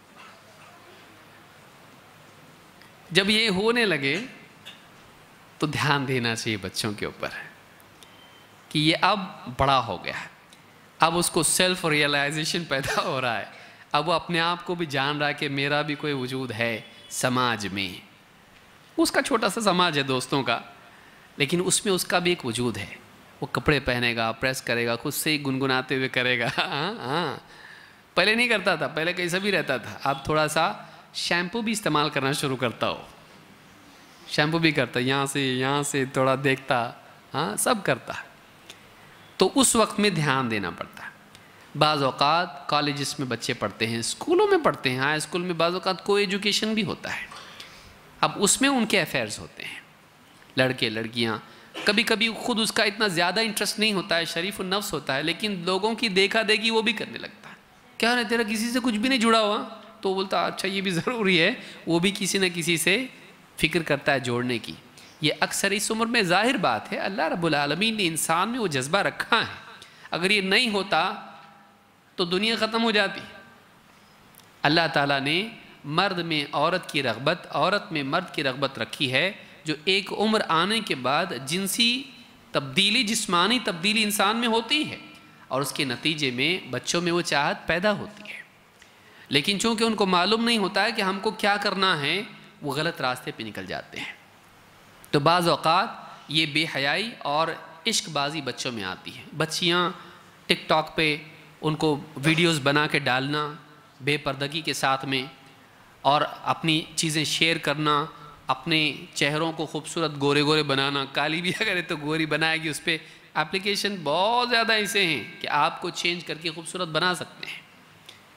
जब ये होने लगे तो ध्यान देना चाहिए बच्चों के ऊपर कि ये अब बड़ा हो गया है, अब उसको सेल्फ रियलाइजेशन पैदा हो रहा है, अब वो अपने आप को भी जान रहा है कि मेरा भी कोई वजूद है समाज में। उसका छोटा सा समाज है दोस्तों का, लेकिन उसमें उसका भी एक वजूद है। वो कपड़े पहनेगा, प्रेस करेगा, खुद से ही गुनगुनाते हुए करेगा। हाँ हाँ, पहले नहीं करता था, पहले कैसा भी रहता था, अब थोड़ा सा शैम्पू भी इस्तेमाल करना शुरू करता हो, शैम्पू भी करता, यहाँ से यहाँ से थोड़ा देखता, हाँ सब करता। तो उस वक्त में ध्यान देना पड़ता है। बाज़ औक़ात कॉलेजेस में बच्चे पढ़ते हैं, स्कूलों में पढ़ते हैं, हाई स्कूल में बाज़ औक़ात को एजुकेशन भी होता है। अब उसमें उनके अफेयर्स होते हैं, लड़के लड़कियाँ, कभी कभी खुद उसका इतना ज़्यादा इंटरेस्ट नहीं होता है, शरीफ नफ्स होता है, लेकिन लोगों की देखा देखी वो भी करने लगता है। क्या है तेरा किसी से कुछ भी नहीं जुड़ा हुआ, तो बोलता अच्छा ये भी ज़रूरी है, वो भी किसी न किसी से फ़िक्र करता है जोड़ने की। ये अक्सर इस उम्र में ज़ाहिर बात है, अल्लाह रब्बुल आलमीन ने इंसान में वो जज्बा रखा है। अगर ये नहीं होता तो दुनिया ख़त्म हो जाती। अल्लाह ताला ने मर्द में औरत की रग़बत, औरत में मर्द की रग़बत रखी है, जो एक उम्र आने के बाद जिनसी तब्दीली, जिस्मानी तब्दीली इंसान में होती है और उसके नतीजे में बच्चों में वो चाहत पैदा होती है। लेकिन चूँकि उनको मालूम नहीं होता है कि हमको क्या करना है, वो गलत रास्ते पे निकल जाते हैं। तो बाज़ औक़ात ये बेहयाई और इश्कबाजी बच्चों में आती है। बच्चियाँ टिकटॉक पे उनको वीडियोस बना के डालना बेपर्दगी के साथ में, और अपनी चीज़ें शेयर करना, अपने चेहरों को खूबसूरत गोरे गोरे बनाना, काली भी अगर है तो गोरी बनाएगी, उस पर एप्लीकेशन बहुत ज़्यादा ऐसे हैं कि आपको चेंज करके खूबसूरत बना सकते हैं।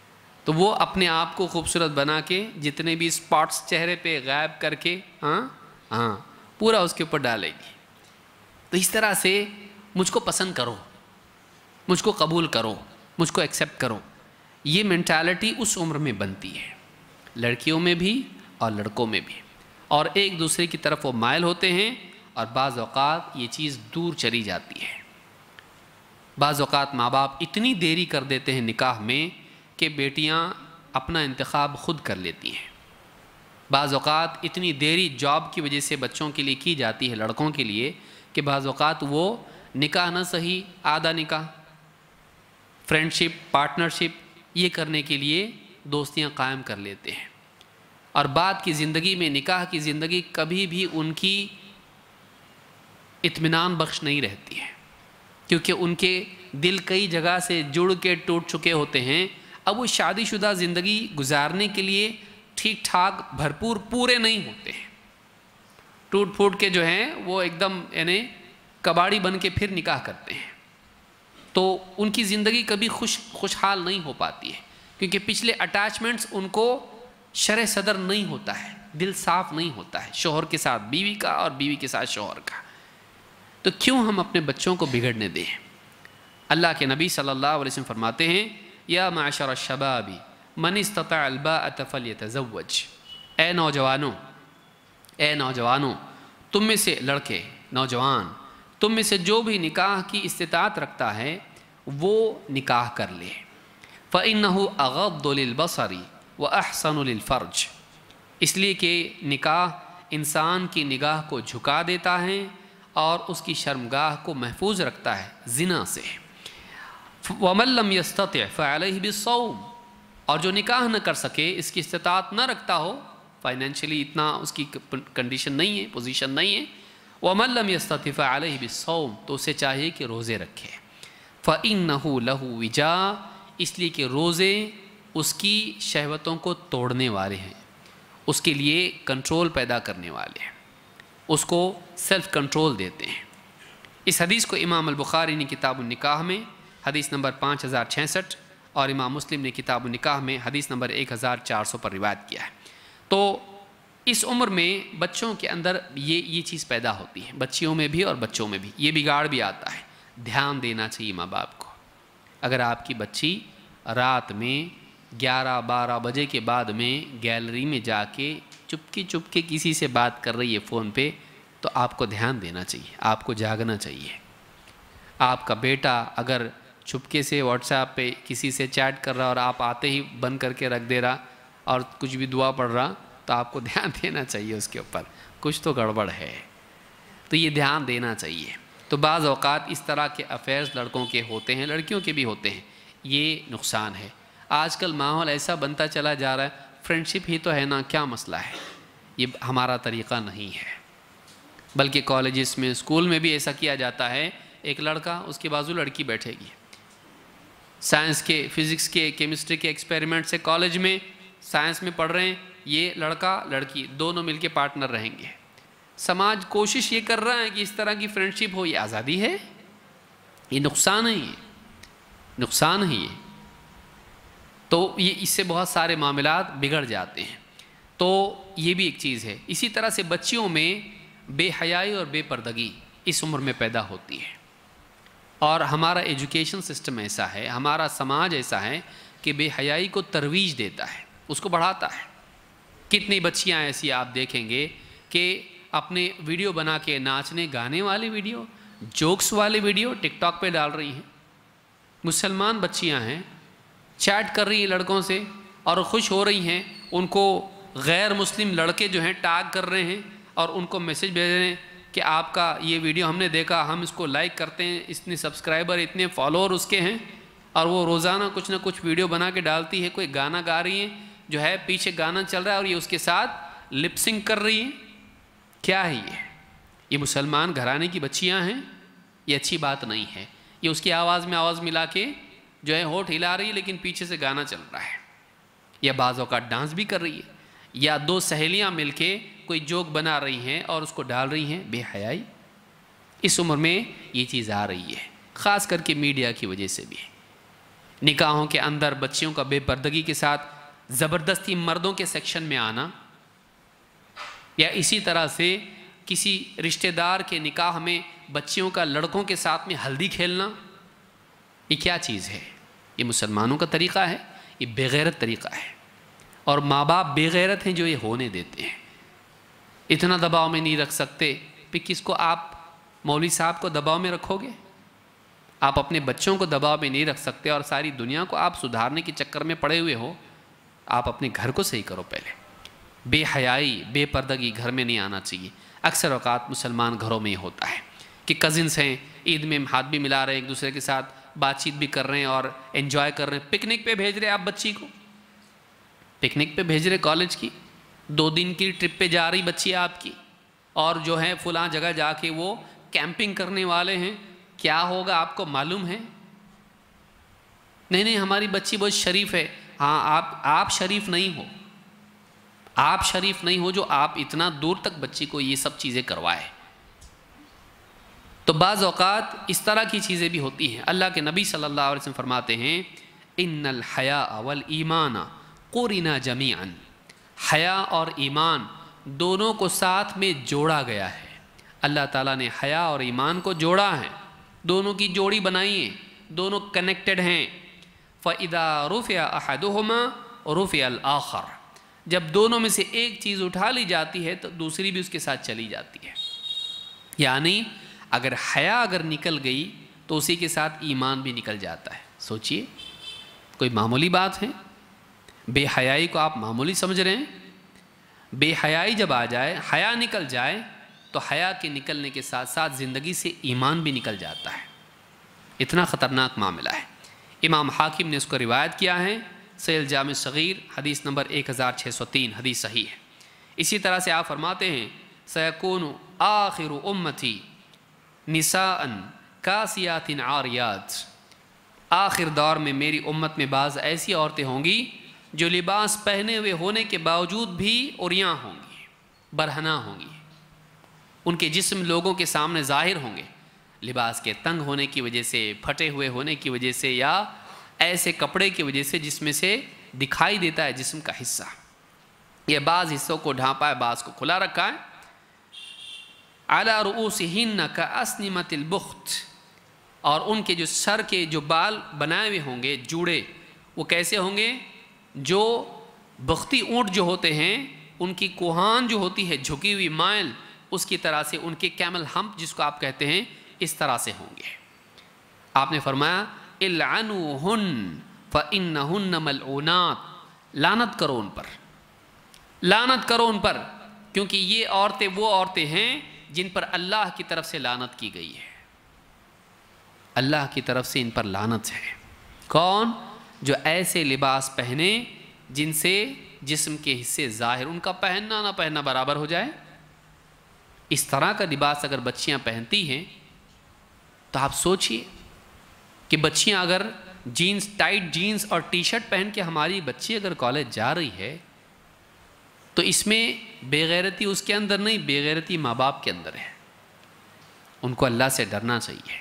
तो वो अपने आप को खूबसूरत बना के जितने भी स्पॉट्स चेहरे पे गायब करके हाँ हाँ पूरा उसके ऊपर डालेगी। तो इस तरह से मुझको पसंद करो, मुझको कबूल करो, मुझको एक्सेप्ट करो, ये मेंटालिटी उस उम्र में बनती है, लड़कियों में भी और लड़कों में भी, और एक दूसरे की तरफ वो माइल होते हैं और बाज़ औक़ात ये चीज़ दूर चली जाती है। बाज़ औक़ात माँ बाप इतनी देरी कर देते हैं निकाह में कि बेटियाँ अपना इंतखाब ख़ुद कर लेती हैं। बाज़ औक़ात इतनी देरी जॉब की वजह से बच्चों के लिए की जाती है, लड़कों के लिए, कि बाज़ औक़ात वो निकाह न सही आधा निकाह, फ्रेंडशिप, पार्टनरशिप ये करने के लिए दोस्तियाँ कायम कर लेते हैं, और बाद की ज़िंदगी में निकाह की ज़िंदगी कभी भी उनकी इत्मीनान बख्श नहीं रहती है, क्योंकि उनके दिल कई जगह से जुड़ के टूट चुके होते हैं। अब वो शादीशुदा ज़िंदगी गुजारने के लिए ठीक ठाक भरपूर पूरे नहीं होते हैं, टूट फूट के जो हैं वो एकदम यानी कबाड़ी बन के फिर निकाह करते हैं। तो उनकी ज़िंदगी कभी खुश खुशहाल नहीं हो पाती है, क्योंकि पिछले अटैचमेंट्स उनको शरह सदर नहीं होता है, दिल साफ़ नहीं होता है शौहर के साथ बीवी का और बीवी के साथ शौहर का। तो क्यों हम अपने बच्चों को बिगड़ने दें? अल्लाह के नबी सल्लल्लाहु अलैहि वसल्लम फरमाते हैं, या माशर शबाबी मन इस्तता अल बाअत फल्यतज़व्वज। ए नौजवानों, ए नौजवानों, तुम में से लड़के नौजवान, तुम में से जो भी निकाह की इस्तिताअत रखता है वो निकाह कर ले। फ़इन्नहु अग़द्दु लिलबसरी व अहसनु लिलफ़र्ज। इसलिए कि निकाह इंसान की निगाह को झुका देता है और उसकी शर्मगाह को महफूज रखता है ज़िना से। वमन लम यस्तति' फ़अलैहि बिस्सौम। और जो निकाह न कर सके, इसकी इस्तिताअत न रखता हो, फाइनेंशियली इतना उसकी कंडीशन नहीं है, पोजीशन नहीं है, वमन लम यस्तति' फ़अलैहि बिस्सौम, तो उसे चाहिए कि रोज़े रखे। फ़इन्नहु लहु विजा। इसलिए कि रोज़े उसकी शहवतों को तोड़ने वाले हैं, उसके लिए कंट्रोल पैदा करने वाले हैं, उसको सेल्फ कंट्रोल देते हैं। इस हदीस को इमाम अल बुखारी ने किताब उन निकाह में हदीस नंबर पाँच हज़ार छियासठ और इमाम मुस्लिम ने किताब उन निकाह में हदीस नंबर एक हज़ार चार सौ पर रिवायत किया है। तो इस उम्र में बच्चों के अंदर ये ये चीज़ पैदा होती है, बच्चियों में भी और बच्चों में भी, ये बिगाड़ भी आता है। ध्यान देना चाहिए माँ बाप को। अगर आपकी बच्ची रात में ग्यारह बारह बजे के बाद में गैलरी में जाके चुपके चुपके किसी से बात कर रही है फ़ोन पे, तो आपको ध्यान देना चाहिए, आपको जागना चाहिए। आपका बेटा अगर चुपके से व्हाट्सएप पे किसी से चैट कर रहा और आप आते ही बंद करके रख दे रहा और कुछ भी दुआ पढ़ रहा, तो आपको ध्यान देना चाहिए उसके ऊपर, कुछ तो गड़बड़ है। तो ये ध्यान देना चाहिए। तो बाज़ औक़ात इस तरह के अफेयर्स लड़कों के होते हैं, लड़कियों के भी होते हैं, ये नुकसान है। आजकल माहौल ऐसा बनता चला जा रहा है, फ्रेंडशिप ही तो है ना, क्या मसला है। ये हमारा तरीक़ा नहीं है, बल्कि कॉलेजेस में, स्कूल में भी ऐसा किया जाता है। एक लड़का, उसके बाजू लड़की बैठेगी, साइंस के, फिज़िक्स के, केमिस्ट्री के एक्सपेरिमेंट से कॉलेज में साइंस में पढ़ रहे हैं, ये लड़का लड़की दोनों मिलके पार्टनर रहेंगे। समाज कोशिश ये कर रहा है कि इस तरह की फ्रेंडशिप हो। ये आज़ादी है? ये नुकसान है, ये नुकसान है ये। तो ये इससे बहुत सारे मामलात बिगड़ जाते हैं। तो ये भी एक चीज़ है। इसी तरह से बच्चियों में बेहयाई और बेपर्दगी इस उम्र में पैदा होती है, और हमारा एजुकेशन सिस्टम ऐसा है, हमारा समाज ऐसा है कि बेहयाई को तरवीज देता है, उसको बढ़ाता है। कितनी बच्चियां ऐसी आप देखेंगे कि अपने वीडियो बना के नाचने गाने वाले वीडियो, जोक्स वाले वीडियो टिकटॉक पे डाल रही हैं। मुसलमान बच्चियां हैं, चैट कर रही हैं लड़कों से और खुश हो रही हैं, उनको गैर मुस्लिम लड़के जो हैं टैग कर रहे हैं और उनको मैसेज भेज रहे हैं कि आपका ये वीडियो हमने देखा, हम इसको लाइक करते हैं, इतने सब्सक्राइबर, इतने फॉलोअर उसके हैं। और वो रोज़ाना कुछ ना कुछ वीडियो बना के डालती है। कोई गाना गा रही है, जो है पीछे गाना चल रहा है और ये उसके साथ लिपसिंग कर रही है। क्या है ये? ये मुसलमान घराने की बच्चियां हैं, ये अच्छी बात नहीं है। ये उसकी आवाज़ में आवाज़ मिला के जो है होठ हिला रही है, लेकिन पीछे से गाना चल रहा है, या बाज़ों का डांस भी कर रही है, या दो सहेलियां मिलके कोई जोक बना रही हैं और उसको डाल रही हैं। बेहयाई इस उम्र में ये चीज़ आ रही है, ख़ास करके मीडिया की वजह से भी। निकाहों के अंदर बच्चियों का बेपर्दगी के साथ ज़बरदस्ती मर्दों के सेक्शन में आना, या इसी तरह से किसी रिश्तेदार के निकाह में बच्चियों का लड़कों के साथ में हल्दी खेलना, ये क्या चीज़ है? ये मुसलमानों का तरीक़ा है? ये बेगैरत तरीक़ा है। और माँ बाप बेगैरत हैं जो ये होने देते हैं। इतना दबाव में नहीं रख सकते, फिर किसको आप मौलवी साहब को दबाव में रखोगे? आप अपने बच्चों को दबाव में नहीं रख सकते और सारी दुनिया को आप सुधारने के चक्कर में पड़े हुए हो। आप अपने घर को सही करो पहले। बेहयाई, बेपर्दगी घर में नहीं आना चाहिए। अक्सर औकात मुसलमान घरों में ही होता है कि कज़िन्स हैं, ईद में हाथ भी मिला रहे हैं, एक दूसरे के साथ बातचीत भी कर रहे हैं और एंजॉय कर रहे हैं। पिकनिक पे भेज रहे आप बच्ची को, पिकनिक पे भेज रहे कॉलेज की, दो दिन की ट्रिप पे जा रही बच्ची आपकी, और जो है फलां जगह जाके वो कैंपिंग करने वाले हैं। क्या होगा आपको मालूम है? नहीं नहीं, हमारी बच्ची बहुत शरीफ है। हाँ, आप आप शरीफ नहीं हो, आप शरीफ नहीं हो जो आप इतना दूर तक बच्ची को ये सब चीज़ें करवाए। तो बाज़ औक़ात इस तरह की चीज़ें भी होती हैं। अल्लाह के नबी सल्लल्लाहु अलैहि वसल्लम फरमाते हैं, इन्नल हया वल ईमाना क़ुरिना जमीअन, हया और ईमान दोनों को साथ में जोड़ा गया है। अल्लाह ताला ने हया और ईमान को जोड़ा है, दोनों की जोड़ी बनाई है, दोनों कनेक्टेड हैं। फ़इदा रुफ़िया अहदुहुमा रुफ़ियल आखर, जब दोनों में से एक चीज़ उठा ली जाती है तो दूसरी भी उसके साथ चली जाती है। यानी अगर हया अगर निकल गई तो उसी के साथ ईमान भी निकल जाता है। सोचिए, कोई मामूली बात है? बेहयाई को आप मामूली समझ रहे हैं? बेहयाई जब आ जाए, हया निकल जाए, तो हया के निकलने के साथ साथ ज़िंदगी से ईमान भी निकल जाता है। इतना ख़तरनाक मामला है। इमाम हाकिम ने इसको रिवायत किया है, सहीह जामे सगीर हदीस नंबर एक हज़ार छः सौ तीन, हदीस सही है। इसी तरह से आप फरमाते हैं, सयकूनु आखिरु उम्मती निसाअन कासियातिन आरियात, आखिर दौर में मेरी उम्मत में बाज़ ऐसी औरतें होंगी जो लिबास पहने हुए होने के बावजूद भी उरियाँ होंगी, बरहना होंगी। उनके जिस्म लोगों के सामने ज़ाहिर होंगे, लिबास के तंग होने की वजह से, फटे हुए होने की वजह से, या ऐसे कपड़े की वजह से जिसमें से दिखाई देता है जिस्म का हिस्सा। यह बाज़ हिस्सों को ढांपा है, बाज़ को खुला रखा है। अला रुऊसिहिन्न का अस्निमतिल बुख्त, और उनके जो सर के जो बाल बनाए हुए होंगे, जूड़े, वो कैसे होंगे? जो बख्ती ऊँट जो होते हैं, उनकी कोहान जो होती है झुकी हुई माइल, उसकी तरह से उनके कैमल हम्प जिसको आप कहते हैं, इस तरह से होंगे। आपने फरमाया, इल्अनुहुन फ़इन्नहुन्न मलऊनात, लानत करो उन पर, लानत करो उन पर, क्योंकि ये औरतें वो औरतें हैं जिन पर अल्लाह की तरफ से लानत की गई है। अल्लाह की तरफ से इन पर लानत है। कौन? जो ऐसे लिबास पहने जिनसे जिस्म के हिस्से ज़ाहिर, उनका पहनना ना पहनना बराबर हो जाए। इस तरह का लिबास अगर बच्चियां पहनती हैं तो आप सोचिए कि बच्चियां अगर जीन्स, टाइट जीन्स और टी शर्ट पहन के हमारी बच्ची अगर कॉलेज जा रही है तो इसमें बेगैरती उसके अंदर नहीं, बेगैरती माँ बाप के अंदर है। उनको अल्लाह से डरना चाहिए।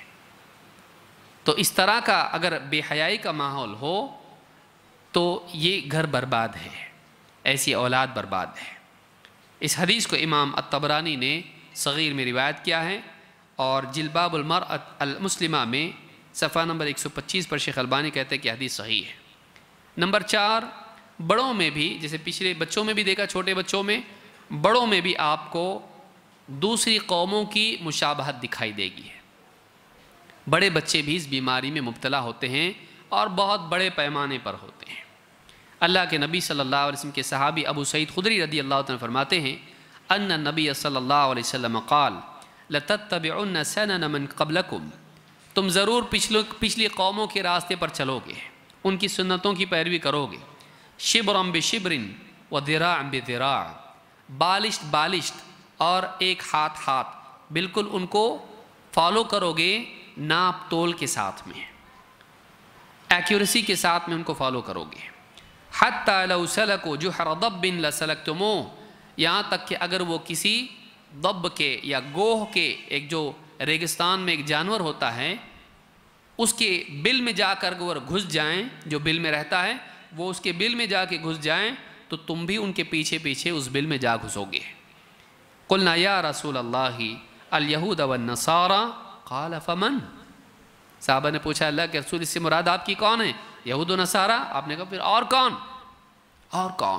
तो इस तरह का अगर बेहयाई का माहौल हो तो ये घर बर्बाद है, ऐसी औलाद बर्बाद है। इस हदीस को इमाम अत-तबरानी ने सगीर में रिवायत किया है और जिल्बाबुल मरअत अल मुस्लिमा में सफ़ा नंबर एक सौ पच्चीस पर शेख अलबानी कहते हैं कि हदीस सही है। नंबर चार, बड़ों में भी, जैसे पिछले बच्चों में भी देखा, छोटे बच्चों में, बड़ों में भी आपको दूसरी कौमों की मुशाबहत दिखाई देगी। बड़े बच्चे भी इस बीमारी में मुब्तला होते हैं और बहुत बड़े पैमाने पर होते हैं। अल्लाह के नबी सल्लल्लाहु अलैहि वसल्लम के सहाबी अबू सईद खुदरी रदी अल्लाह तआला फरमाते हैं, अन्ना नबी सल्लल्लाहु अलैहि वसल्लम क़ाल लतत्तबिउन्न सनन मन क़ब्लकुम, तुम ज़रूर पिछले पिछली कौमों के रास्ते पर चलोगे, उनकी सुन्नतों की पैरवी करोगे। शिब्रम बिशिब्रिन व दिराअन बिदिरा, बालिश्त बालिश्त और एक हाथ हाथ, बिल्कुल उनको फॉलो करोगे नाप तोल के साथ में, एक्यूरेसी के साथ में उनको फॉलो करोगे। हत्ता लौ सलकू जुहर दब्बिन लसलक्तुमूह, यहाँ तक कि अगर वो किसी दब के या गोह के, एक जो रेगिस्तान में एक जानवर होता है उसके बिल में जाकर अगर घुस जाएं, जो बिल में रहता है वो उसके बिल में जाके घुस जाएं, तो तुम भी उनके पीछे पीछे उस बिल में जा घुसोगे। कुलना या रसूल अल्लाह अल यहूद वन नसारा क़ाल फमन। साहबा ने पूछा अल्लाह के रसूल इससे मुराद आपकी कौन है? यहूद व नसारा। आपने कहा फिर और कौन? और कौन?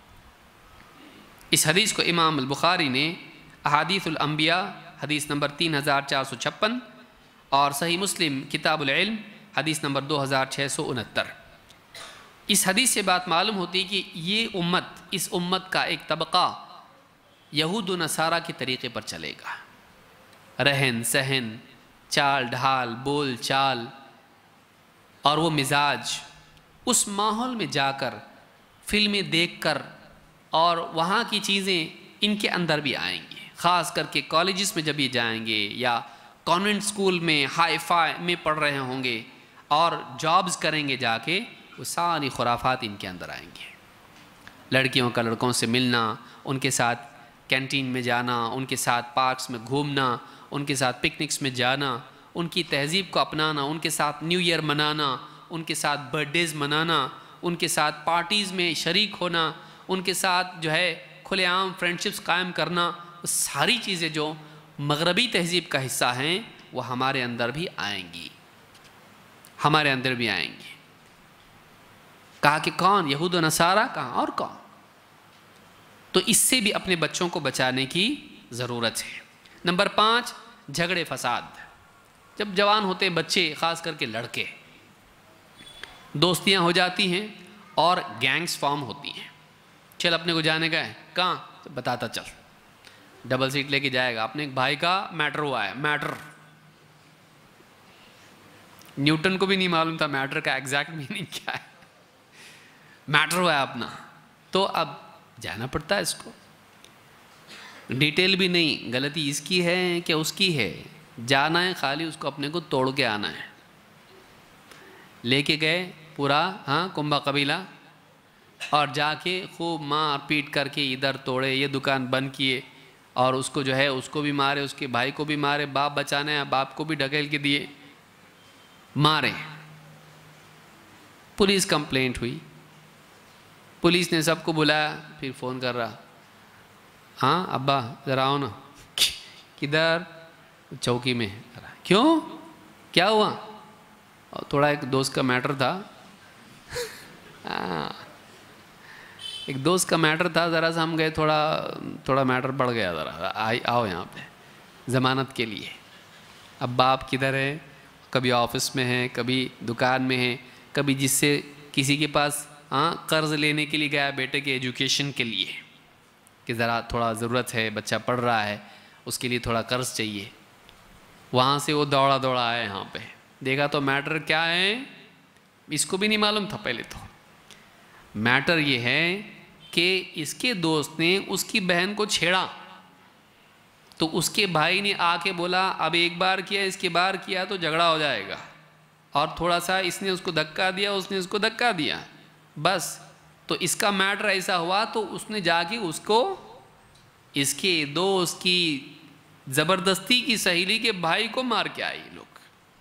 इस हदीस को इमाम अल बुखारी ने अहादीसुल अंबिया हदीस नंबर तीन हज़ार चार सौ छप्पन और सही मुस्लिम किताबुल इल्म हदीस नंबर दो हज़ार छः सौ उनहत्तर। इस हदीस से बात मालूम होती है कि ये उम्मत, इस उम्मत का एक तबका यहूद व नसारा के तरीक़े पर चलेगा। रहन सहन, चाल ढाल, बोल चाल और वो मिजाज, उस माहौल में जाकर फिल्में देखकर और वहाँ की चीज़ें इनके अंदर भी आएंगी। ख़ास करके कॉलेजेस में जब ये जाएंगे या कॉन्वेंट स्कूल में हाई फाई में पढ़ रहे होंगे और जॉब्स करेंगे जाके, वो सारी खुराफात इनके अंदर आएंगे। लड़कियों का लड़कों से मिलना, उनके साथ कैंटीन में जाना, उनके साथ पार्क्स में घूमना, उनके साथ पिकनिक्स में जाना, उनकी तहज़ीब को अपनाना, उनके साथ न्यू ईयर मनाना, उनके साथ बर्थडेज़ मनाना, उनके साथ पार्टीज़ में शरीक होना, उनके साथ जो है खुलेआम फ्रेंडशिप्स कायम करना, वो सारी चीज़ें जो मगरबी तहज़ीब का हिस्सा हैं वो हमारे अंदर भी आएंगी, हमारे अंदर भी आएंगी। कहा कि कौन? यहूद व नसारा। कहा और कौन? तो इससे भी अपने बच्चों को बचाने की ज़रूरत है। नंबर पाँच, झगड़े फसाद। जब जवान होते हैं बच्चे, ख़ास करके लड़के, दोस्तियां हो जाती हैं और गैंग्स फॉर्म होती हैं। चल अपने को जाने का है, कहाँ? तो बताता चल, डबल सीट लेके जाएगा। अपने एक भाई का मैटर हुआ है। मैटर न्यूटन को भी नहीं मालूम था मैटर का एग्जैक्ट मीनिंग क्या है। मैटर हुआ है अपना, तो अब जाना पड़ता है इसको। डिटेल भी नहीं, गलती इसकी है कि उसकी है, जाना है खाली उसको अपने को तोड़ के आना है। लेके गए पूरा, हाँ, कुंभा कबीला, और जाके खूब मार पीट करके इधर तोड़े, ये दुकान बंद किए, और उसको जो है उसको भी मारे, उसके भाई को भी मारे, बाप बचाने हैं बाप को भी ढकेल के दिए, मारे। पुलिस कंप्लेंट हुई, पुलिस ने सबको बुलाया, फिर फ़ोन कर रहा, हाँ अब्बा ज़रा आओ ना। किधर? चौकी में। क्यों, क्या हुआ? और थोड़ा एक दोस्त का मैटर था। हाँ, एक दोस्त का मैटर था, ज़रा सा हम गए, थोड़ा थोड़ा मैटर बढ़ गया, ज़रा आई आओ यहाँ पे ज़मानत के लिए। अब बाप किधर है? कभी ऑफिस में है, कभी दुकान में है, कभी जिससे किसी के पास हाँ कर्ज़ लेने के लिए गया बेटे के एजुकेशन के लिए, कि ज़रा थोड़ा ज़रूरत है, बच्चा पढ़ रहा है, उसके लिए थोड़ा कर्ज़ चाहिए। वहाँ से वो दौड़ा दौड़ा आया यहाँ पे, देखा तो मैटर क्या है इसको भी नहीं मालूम था पहले। तो मैटर ये है कि इसके दोस्त ने उसकी बहन को छेड़ा, तो उसके भाई ने आके बोला अब एक बार किया, इसके बार किया तो झगड़ा हो जाएगा, और थोड़ा सा इसने उसको धक्का दिया, उसने उसको धक्का दिया, बस। तो इसका मैटर ऐसा हुआ, तो उसने जाके उसको इसके दोस्त की ज़बरदस्ती की सहेली के भाई को मार के आए लोग।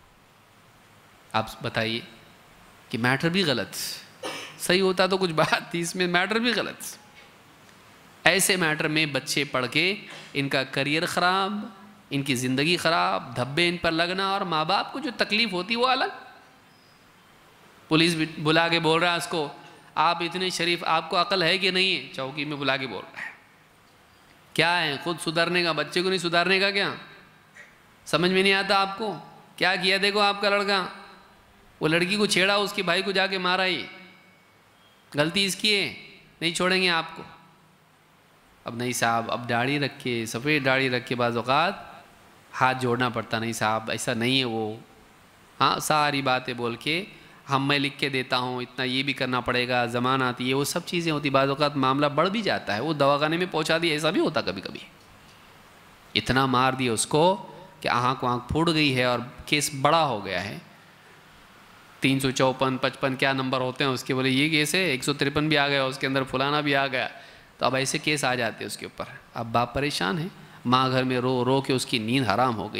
आप बताइए कि मैटर भी गलत, सही होता तो कुछ बात थी, इसमें मैटर भी गलत। ऐसे मैटर में बच्चे पढ़ के इनका करियर ख़राब, इनकी ज़िंदगी ख़राब, धब्बे इन पर लगना, और माँ बाप को जो तकलीफ़ होती वो अलग। पुलिस बुला के बोल रहा है उसको, आप इतने शरीफ, आपको अकल है कि नहीं है? चौकी में बुला के बोल रहा है, क्या है खुद सुधरने का, बच्चे को नहीं सुधारने का? क्या समझ में नहीं आता आपको? क्या किया देखो आपका लड़का, वो लड़की को छेड़ा, उसके भाई को जाके मारा, ही गलती इसकी है, नहीं छोड़ेंगे आपको। अब नहीं साहब, अब दाढ़ी रख के, सफ़ेद दाढ़ी रख के बाज़ औक़ात हाथ जोड़ना पड़ता, नहीं साहब ऐसा नहीं है वो, हाँ सारी बातें बोल के हम मैं लिख के देता हूँ, इतना ये भी करना पड़ेगा, ज़माना आती है, वो सब चीज़ें होती। बाज़ औक़ात मामला बढ़ भी जाता है, वो दवाखाने में पहुँचा दिया, ऐसा भी होता कभी कभी। इतना मार दिया उसको कि आँख वाँख फूट गई है और केस बड़ा हो गया है। तीन सौ चौपन पचपन क्या नंबर होते हैं उसके, बोले ये केस है, एक सौ तिरपन भी आ गया, उसके अंदर फुलाना भी आ गया, तो अब ऐसे केस आ जाते हैं उसके ऊपर। अब बाप परेशान है, माँ घर में रो रो के उसकी नींद हराम हो गई,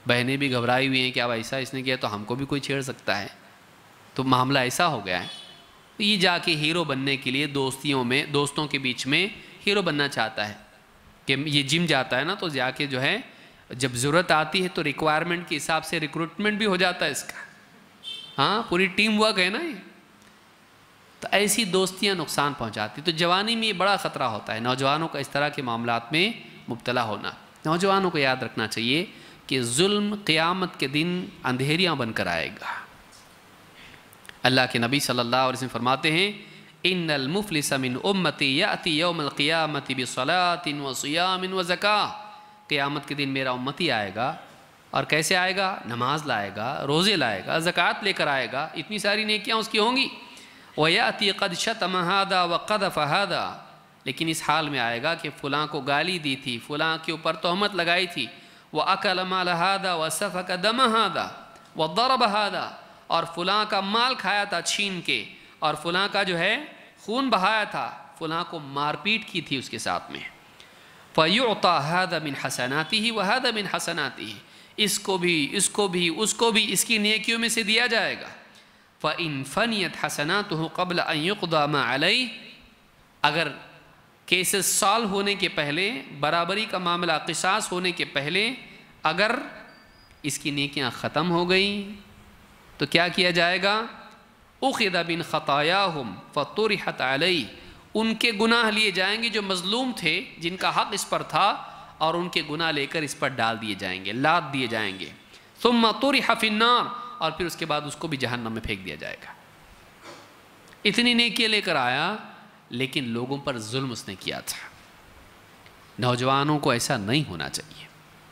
बहनें भी घबराई हुई हैं कि अब ऐसा इसने किया तो हमको भी कोई छेड़ सकता है, तो मामला ऐसा हो गया है। तो ये जाके हीरो बनने के लिए दोस्तियों में, दोस्तों के बीच में हीरो बनना चाहता है कि ये जिम जाता है ना, तो जाके जो है जब ज़रूरत आती है तो रिक्वायरमेंट के हिसाब से रिक्रूटमेंट भी हो जाता है इसका। हाँ, पूरी टीम वर्क है ना ये। तो ऐसी दोस्तियाँ नुकसान पहुँचाती। तो जवानी में ये बड़ा ख़तरा होता है नौजवानों का इस तरह के मामलात में मुब्तला होना। नौजवानों को याद रखना चाहिए कि जुल्म क़यामत के दिन अंधेरियाँ बनकर आएगा। अल्लाह के नबी सल्लल्लाहु अलैहि वसल्लम फरमाते हैं, इन्नल मुफलिस मिन उम्मती याती यौमल क़ियामति बिस्सलातिन व सियामिन व ज़काह। क़यामत के दिन मेरा उम्मती आएगा, और कैसे आएगा? नमाज लाएगा, रोज़े लाएगा, ज़कात लेकर आएगा, इतनी सारी नेकियां उसकी होंगी। व याती क़द शतम हादा व क़दफ़ हादा, लेकिन इस हाल में आएगा कि फ़लाँ को गाली दी थी, फ़लाँ के ऊपर तोहमत लगाई थी। व अकल माल हादा व सफ़क दम हादा व दरब हादा, और फ़लाँ का माल खाया था छीन के, और फ़लाँ का जो है खून बहाया था, फ़लाँ को मारपीट की थी उसके साथ में। फ़युअता हादा मिन हसनातिही व हादा मिन हसनातिही, इसको भी, इसको भी, उसको भी इसकी नेकियों में से दिया जाएगा। फ़इन फ़नियत हसनातुहु क़ब्ल अन युक़दा मा अलैहि, अगर केसेस सॉल्व होने के पहले, बराबरी का मामला क़िसास होने के पहले अगर इसकी नेकियां ख़त्म हो गई तो क्या किया जाएगा? उख़िज़ बिन ख़तायाहुम फ़तुरिहत अलैहि, उनके गुनाह लिए जाएंगे जो मज़लूम थे, जिनका हक़ इस पर था, और उनके गुनाह लेकर इस पर डाल दिए जाएंगे, लाद दिए जाएंगे। सुम्मा तुरिह फिन्नार, और फिर उसके बाद उसको भी जहन्नम में फेंक दिया जाएगा। इतनी नेकी लेकर आया, लेकिन लोगों पर जुल्म उसने किया था। नौजवानों को ऐसा नहीं होना चाहिए,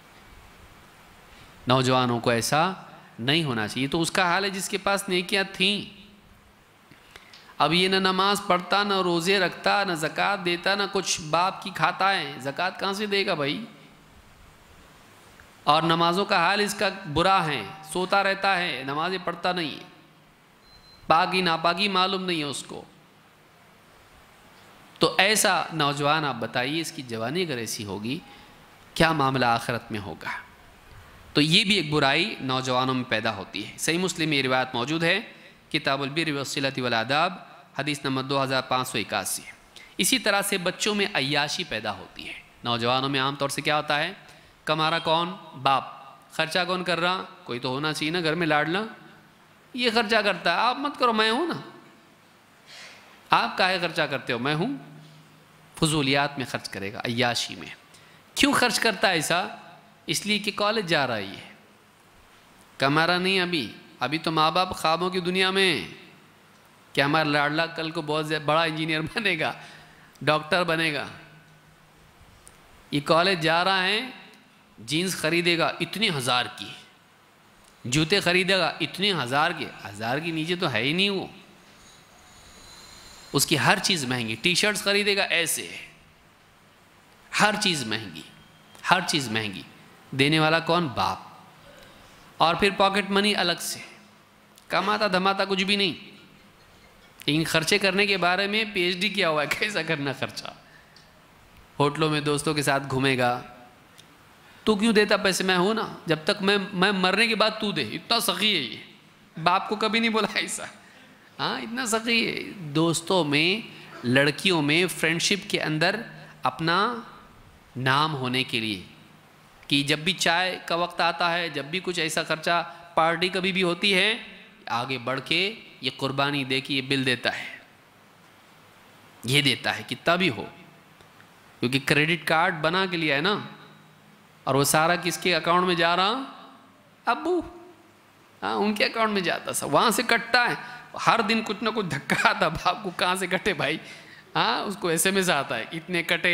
नौजवानों को ऐसा नहीं होना चाहिए। तो उसका हाल है जिसके पास नेकियां थीं, अब ये ना नमाज पढ़ता, ना रोज़े रखता, ना ज़कात देता, ना कुछ बाप की खाता है। ज़कात कहाँ से देगा भाई? और नमाज़ों का हाल इसका बुरा है, सोता रहता है, नमाज़ें पढ़ता नहीं है, पाकी नापाकी मालूम नहीं है उसको। तो ऐसा नौजवान आप बताइए, इसकी जवानी अगर ऐसी होगी, क्या मामला आखिरत में होगा? तो ये भी एक बुराई नौजवानों में पैदा होती है। सही मुस्लिम में ये रिवायत मौजूद है, किताबुल बिर्र वस्सिलति वल आदाब, हदीस नंबर दो हज़ार पाँच सौ इक्यासी। इसी तरह से बच्चों में अय्याशी पैदा होती है। नौजवानों में आमतौर से क्या होता है? कमारा कौन? बाप। खर्चा कौन कर रहा? कोई तो होना चाहिए ना घर में लाडला, ये खर्चा करता है, आप मत करो, मैं हूँ ना। आप काहे खर्चा करते हो? मैं हूँ। फजूलियात में खर्च करेगा, अय्याशी में। क्यों खर्च करता है ऐसा? इसलिए कि कॉलेज जा रहा है, ये कमारा नहीं। अभी अभी तो माँ बाप ख्वाबों की दुनिया में कि हमारा लाडला कल को बहुत बड़ा इंजीनियर बनेगा, डॉक्टर बनेगा। ये कॉलेज जा रहा है, जीन्स खरीदेगा इतने हज़ार की, जूते खरीदेगा इतने हज़ार के, हज़ार के नीचे तो है ही नहीं वो, उसकी हर चीज़ महंगी। टी शर्ट्स खरीदेगा ऐसे, हर चीज़ महंगी, हर चीज़ महंगी। देने वाला कौन? बाप। और फिर पॉकेट मनी अलग से, कमाता धमाता कुछ भी नहीं। इन खर्चे करने के बारे में पीएचडी किया हुआ है, कैसा करना खर्चा। होटलों में दोस्तों के साथ घूमेगा। तू क्यों देता पैसे? मैं हूँ ना, जब तक मैं मैं मरने के बाद तू दे। इतना सखी है ये, बाप को कभी नहीं बोला ऐसा। हाँ, इतना सखी है। दोस्तों में, लड़कियों में, फ्रेंडशिप के अंदर अपना नाम होने के लिए कि जब भी चाय का वक्त आता है, जब भी कुछ ऐसा खर्चा, पार्टी कभी भी होती है, आगे बढ़ के ये कुर्बानी दे के ये बिल देता है, ये देता है, कितना भी हो, क्योंकि क्रेडिट कार्ड बना के लिया है ना। और वो सारा किसके अकाउंट में जा रहा? अब्बू। हाँ, उनके अकाउंट में जाता, सब वहाँ से कटता है। हर दिन कुछ ना कुछ धक्का आता, बाप को कहाँ से कटे भाई। हाँ, उसको एसएमएस आता है, इतने कटे,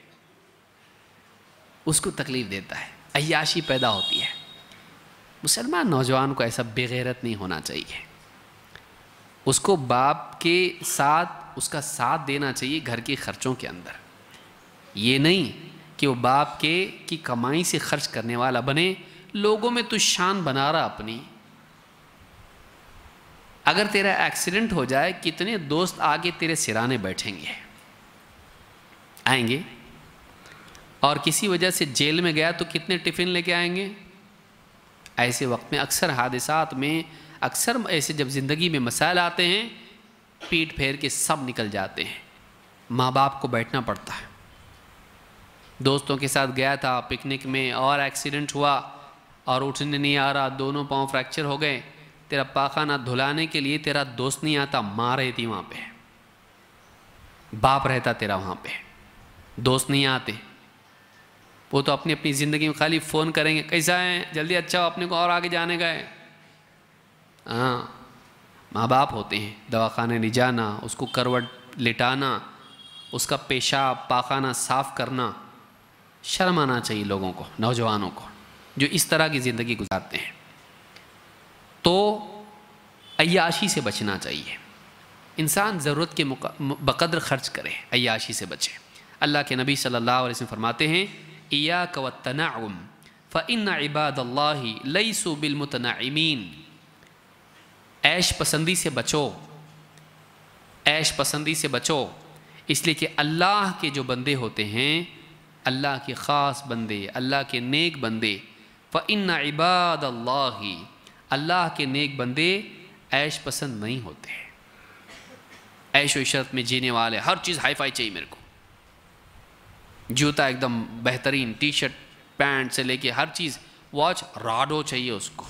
उसको तकलीफ देता है, अय्याशी पैदा होती है। मुसलमान नौजवान को ऐसा बेगैरत नहीं होना चाहिए। उसको बाप के साथ उसका साथ देना चाहिए घर के खर्चों के अंदर। ये नहीं कि वो बाप के की कमाई से खर्च करने वाला बने, लोगों में तो शान बना रहा अपनी। अगर तेरा एक्सीडेंट हो जाए, कितने दोस्त आके तेरे सिराने बैठेंगे, आएंगे। और किसी वजह से जेल में गया तो कितने टिफ़िन लेके आएंगे, ऐसे वक्त में अक्सर हादिसात में, अक्सर ऐसे जब ज़िंदगी में मसाइल आते हैं, पीठ फेर के सब निकल जाते हैं। माँ बाप को बैठना पड़ता है। दोस्तों के साथ गया था पिकनिक में और एक्सीडेंट हुआ और उठने नहीं आ रहा, दोनों पाँव फ्रैक्चर हो गए। तेरा पाखाना धुलाने के लिए तेरा दोस्त नहीं आता, माँ रहती वहाँ पे, बाप रहता तेरा वहाँ पे, दोस्त नहीं आते। वो तो अपनी अपनी ज़िंदगी में खाली फ़ोन करेंगे, कैसा है, जल्दी अच्छा हो, अपने को और आगे जाने गए। हाँ, माँ बाप होते हैं। दवाखाने ले जाना, उसको करवट लिटाना, उसका पेशाब पाखाना साफ़ करना, शर्म आना चाहिए लोगों को, नौजवानों को जो इस तरह की ज़िंदगी गुजारते हैं। तो अय्याशी से बचना चाहिए। इंसान ज़रूरत के बक़द्र ख़र्च करे, अय्याशी से बचे। अल्लाह के नबी सल्लल्लाहु अलैहि वसल्लम फरमाते हैं, इय्याक वत्तनाउम फ़इन्न इबादल्लाहि लैसू बिलमुतनाइमीन। ऐश पसंदी से बचो, ऐश पसंदी से बचो, इसलिए कि अल्लाह के जो बंदे होते हैं, अल्लाह के ख़ास बंदे, अल्लाह के नेक बंदे, फ़इन्न इबादल्लाहि, अल्लाह के नेक बंदे ऐश पसंद नहीं होते। ऐश व इशरत में जीने वाले, हर चीज़ हाई फाई चाहिए मेरे को, जूता एकदम बेहतरीन, टी शर्ट पैंट से लेके हर चीज़, वॉच राडो चाहिए उसको,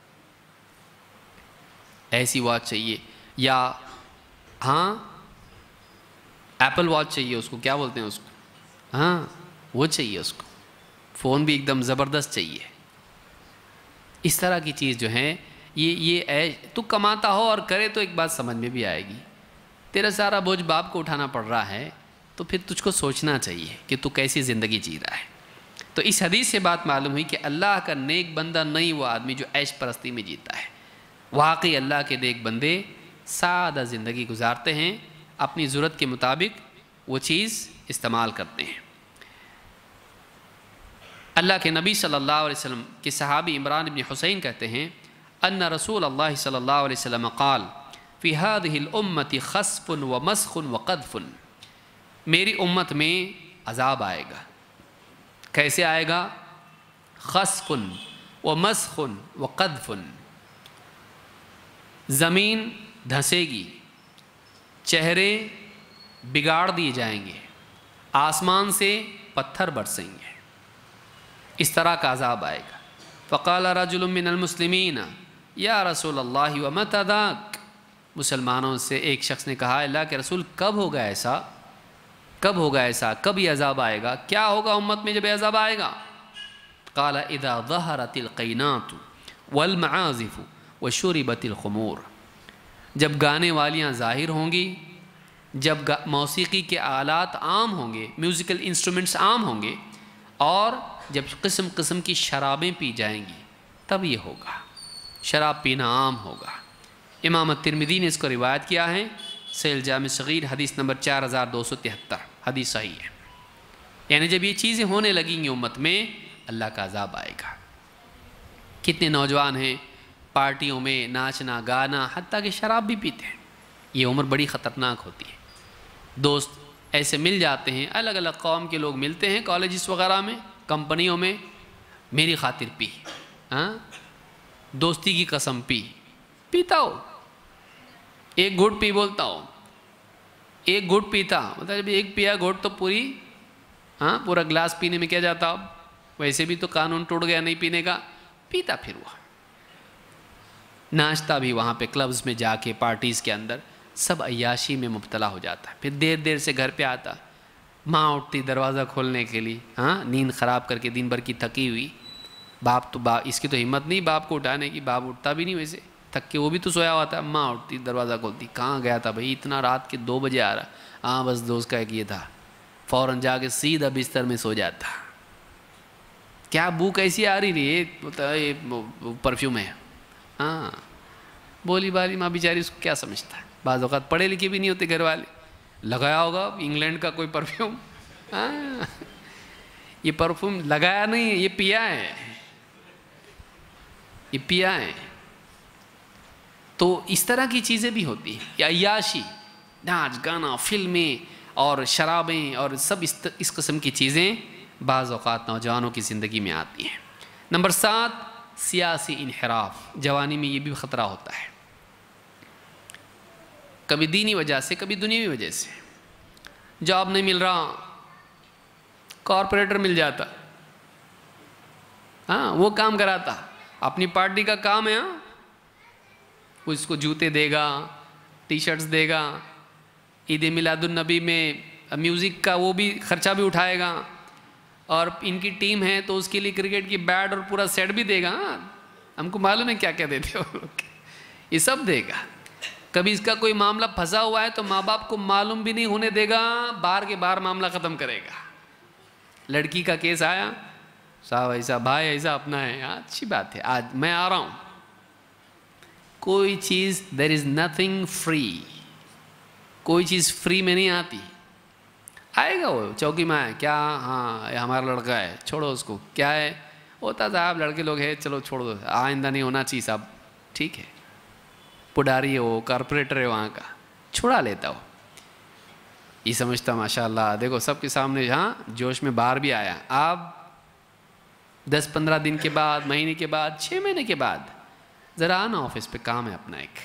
ऐसी वॉच चाहिए, या हाँ एप्पल वॉच चाहिए उसको, क्या बोलते हैं उसको, हाँ वो चाहिए उसको, फ़ोन भी एकदम ज़बरदस्त चाहिए। इस तरह की चीज़ जो है, ये ये ऐश, तू कमाता हो और करे तो एक बात समझ में भी आएगी, तेरा सारा बोझ बाप को उठाना पड़ रहा है, तो फिर तुझको सोचना चाहिए कि तू कैसी ज़िंदगी जी रहा है। तो इस हदीस से बात मालूम हुई कि अल्लाह का नेक बंदा नहीं वो आदमी जो ऐश परस्ती में जीता है। वाकई अल्लाह के नेक बंदे सादा ज़िंदगी गुजारते हैं, अपनी ज़रूरत के मुताबिक वो चीज़ इस्तेमाल करते हैं। अल्लाह के नबी सल्लल्लाहु अलैहि वसल्लम के सहाबी इमरान इब्न हुसैन कहते हैं, अन्ना रसूल अल्लाह सल्लल्लाहु अलैहि वसल्लम क़ाल फ़ी हादिहिल उम्मति ख़स्फ़ुन व मस्ख़ुन व क़द्फ़ुन। मेरी उम्मत में अज़ाब आएगा। कैसे आएगा? ख़स्फ़ुन व मस्ख़ुन व क़द्फ़ुन। ज़मीन धंसेगी, चेहरे बिगाड़ दिए जाएंगे, आसमान से पत्थर बरसेंगे, इस तरह का अज़ाब आएगा। फ़क़ाल रजुलुम मिनल मुस्लिमीन या रसूल अल्लाह व मता ज़ाक। मुसलमानों से एक शख्स ने कहा, अल्लाह के रसूल कब होगा ऐसा, कब होगा ऐसा, कब ये अज़ाब आएगा, क्या होगा उम्मत में जब अज़ाब आएगा? क़ाल इज़ा ज़हरतिल क़ैनातु वल मआज़िफ़ु व शुरिबतिल ख़ुमूर। जब गाने वालियाँ ज़ाहिर होंगी, जब मौसीकी के आलात आम होंगे, म्यूज़िकल इंस्ट्रूमेंट्स आम होंगे, और जब किस्म किस्म की शराबें पी जाएंगी, तब ये होगा, शराब पीना आम होगा। इमाम तिरमिज़ी ने इसको रिवायत किया है, सहीह जामे सगीर हदीस नंबर चार हज़ार दो सौ तिहत्तर, हदीस सही है। यानी जब ये चीज़ें होने लगेंगी उम्मत में, अल्लाह का अज़ाब आएगा। कितने नौजवान हैं पार्टियों में नाचना गाना, हत्ता कि शराब भी पीते हैं। ये उम्र बड़ी ख़तरनाक होती है। दोस्त ऐसे मिल जाते हैं, अलग अलग कौम के लोग मिलते हैं कॉलेजेस वगैरह में, कंपनियों में, मेरी खातिर पी, हाँ दोस्ती की कसम पी, पीता हो, एक घुट पी बोलता हो, एक घुट पीता, मतलब जब एक पिया घुट तो पूरी, हाँ पूरा गिलास पीने में क्या जाता अब, वैसे भी तो कानून टूट गया नहीं पीने का, पीता फिर हुआ। नाश्ता भी वहाँ पे क्लब्स में जाके, पार्टीज़ के अंदर, सब अय्याशी में मुब्तला हो जाता है। फिर देर देर से घर पे आता, माँ उठती दरवाज़ा खोलने के लिए, हाँ नींद ख़राब करके दिन भर की थकी हुई, बाप तो बाप इसकी तो हिम्मत नहीं बाप को उठाने की, बाप उठता भी नहीं वैसे, थक के वो भी तो सोया हुआ था। माँ उठती दरवाज़ा खोलती, कहाँ गया था भाई, इतना रात के दो बजे आ रहा, हाँ बस दोस्त का एक ये था, फ़ौरन जाके सीधा बिस्तर में सो जाता। क्या बू कैसी आ रही है, ये परफ्यूम है, हाँ बोली बाली माँ बेचारी उसको क्या समझता है, बाज़ औक़ात पढ़े लिखे भी नहीं होते घर वाले, लगाया होगा इंग्लैंड का कोई परफ्यूम, हाँ ये परफ्यूम लगाया नहीं है, ये पिया है, ये पिया है। तो इस तरह की चीज़ें भी होती हैं, या अय्याशी, नाच गाना, फिल्में और शराबें और सब इस इस किस्म की चीज़ें बाज़ औक़ात नौजवानों की ज़िंदगी में आती हैं। नंबर सात, सियासी इनहराफ, जवानी में ये भी ख़तरा होता है, कभी दीनी वजह से कभी दुनियावी वजह से। जॉब नहीं मिल रहा, कॉरपोरेटर मिल जाता, हाँ वो काम कराता, अपनी पार्टी का काम है, हाँ वो इसको जूते देगा, टी शर्ट्स देगा, ईद मिलादुन नबी में म्यूज़िक का वो भी खर्चा भी उठाएगा, और इनकी टीम है तो उसके लिए क्रिकेट की बैट और पूरा सेट भी देगा। हाँ हमको मालूम है क्या क्या देते हो लोग, ये सब देगा। कभी इसका कोई मामला फंसा हुआ है तो माँ बाप को मालूम भी नहीं होने देगा, बाहर के बाहर मामला ख़त्म करेगा। लड़की का केस आया, साहब ऐसा भाई ऐसा अपना है, हाँ अच्छी बात है, आज मैं आ रहा हूँ। कोई चीज़, देयर इज़ नथिंग फ्री, कोई चीज़ फ्री में नहीं आती। आएगा वो चौकी में आए, क्या हाँ ये हमारा लड़का है, छोड़ो उसको, क्या है होता साहब लड़के लोग हैं, चलो छोड़ दो, आइंदा नहीं होना चाहिए साहब, ठीक है, पुडारी है वो, कॉरपोरेटर है वहाँ का, छुड़ा लेता हो। ये समझता माशाल्लाह, देखो सबके सामने, हाँ जोश में बाहर भी आया। आप दस पंद्रह दिन के बाद, महीने के बाद, छः महीने के बाद ज़रा आना ऑफिस पे, काम है अपना एक,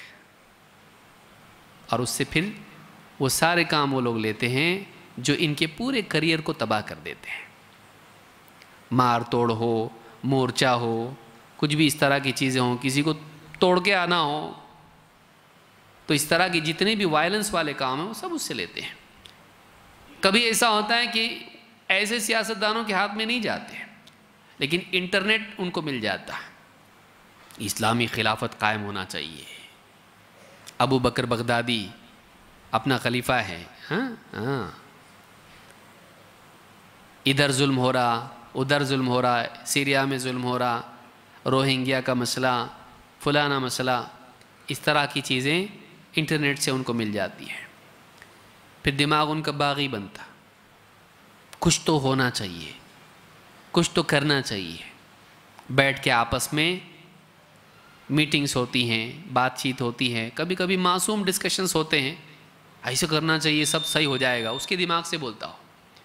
और उससे फिर वो सारे काम वो लोग लेते हैं जो इनके पूरे करियर को तबाह कर देते हैं। मार तोड़ हो, मोर्चा हो, कुछ भी इस तरह की चीज़ें हों, किसी को तोड़ के आना हो, तो इस तरह की जितने भी वायलेंस वाले काम हैं वो सब उससे लेते हैं। कभी ऐसा होता है कि ऐसे सियासतदानों के हाथ में नहीं जाते, लेकिन इंटरनेट उनको मिल जाता। इस्लामी खिलाफत कायम होना चाहिए। अबू बकर बगदादी अपना खलीफा है, हाँ हाँ, इधर जुल्म हो रहा, उधर जुल्म हो रहा, सीरिया में जुल्म हो रहा, रोहिंग्या का मसला, फलाना मसला, इस तरह की चीज़ें इंटरनेट से उनको मिल जाती हैं। फिर दिमाग उनका बागी बनता, कुछ तो होना चाहिए, कुछ तो करना चाहिए। बैठ के आपस में मीटिंग्स होती हैं, बातचीत होती है, कभी कभी मासूम डिस्कशंस होते हैं, ऐसे करना चाहिए, सब सही हो जाएगा, उसके दिमाग से बोलता हो।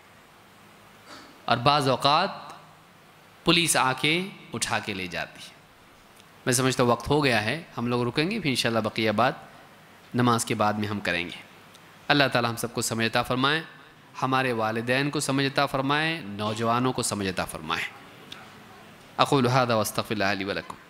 और बाज़ औक़ात पुलिस आके उठा के ले जाती है। मैं समझता हूँ वक्त हो गया है, हम लोग रुकेंगे, फिर इंशाल्लाह बक़िया बात नमाज के बाद में हम करेंगे। अल्लाह ताला हम सबको समझता फ़रमाएँ, हमारे वालिदैन को समझता फ़रमाएँ, नौजवानों को समझता फ़रमाएँ। अक़ूलु हाज़ा वअस्तग़फ़िरुल्लाह ली व लकुम।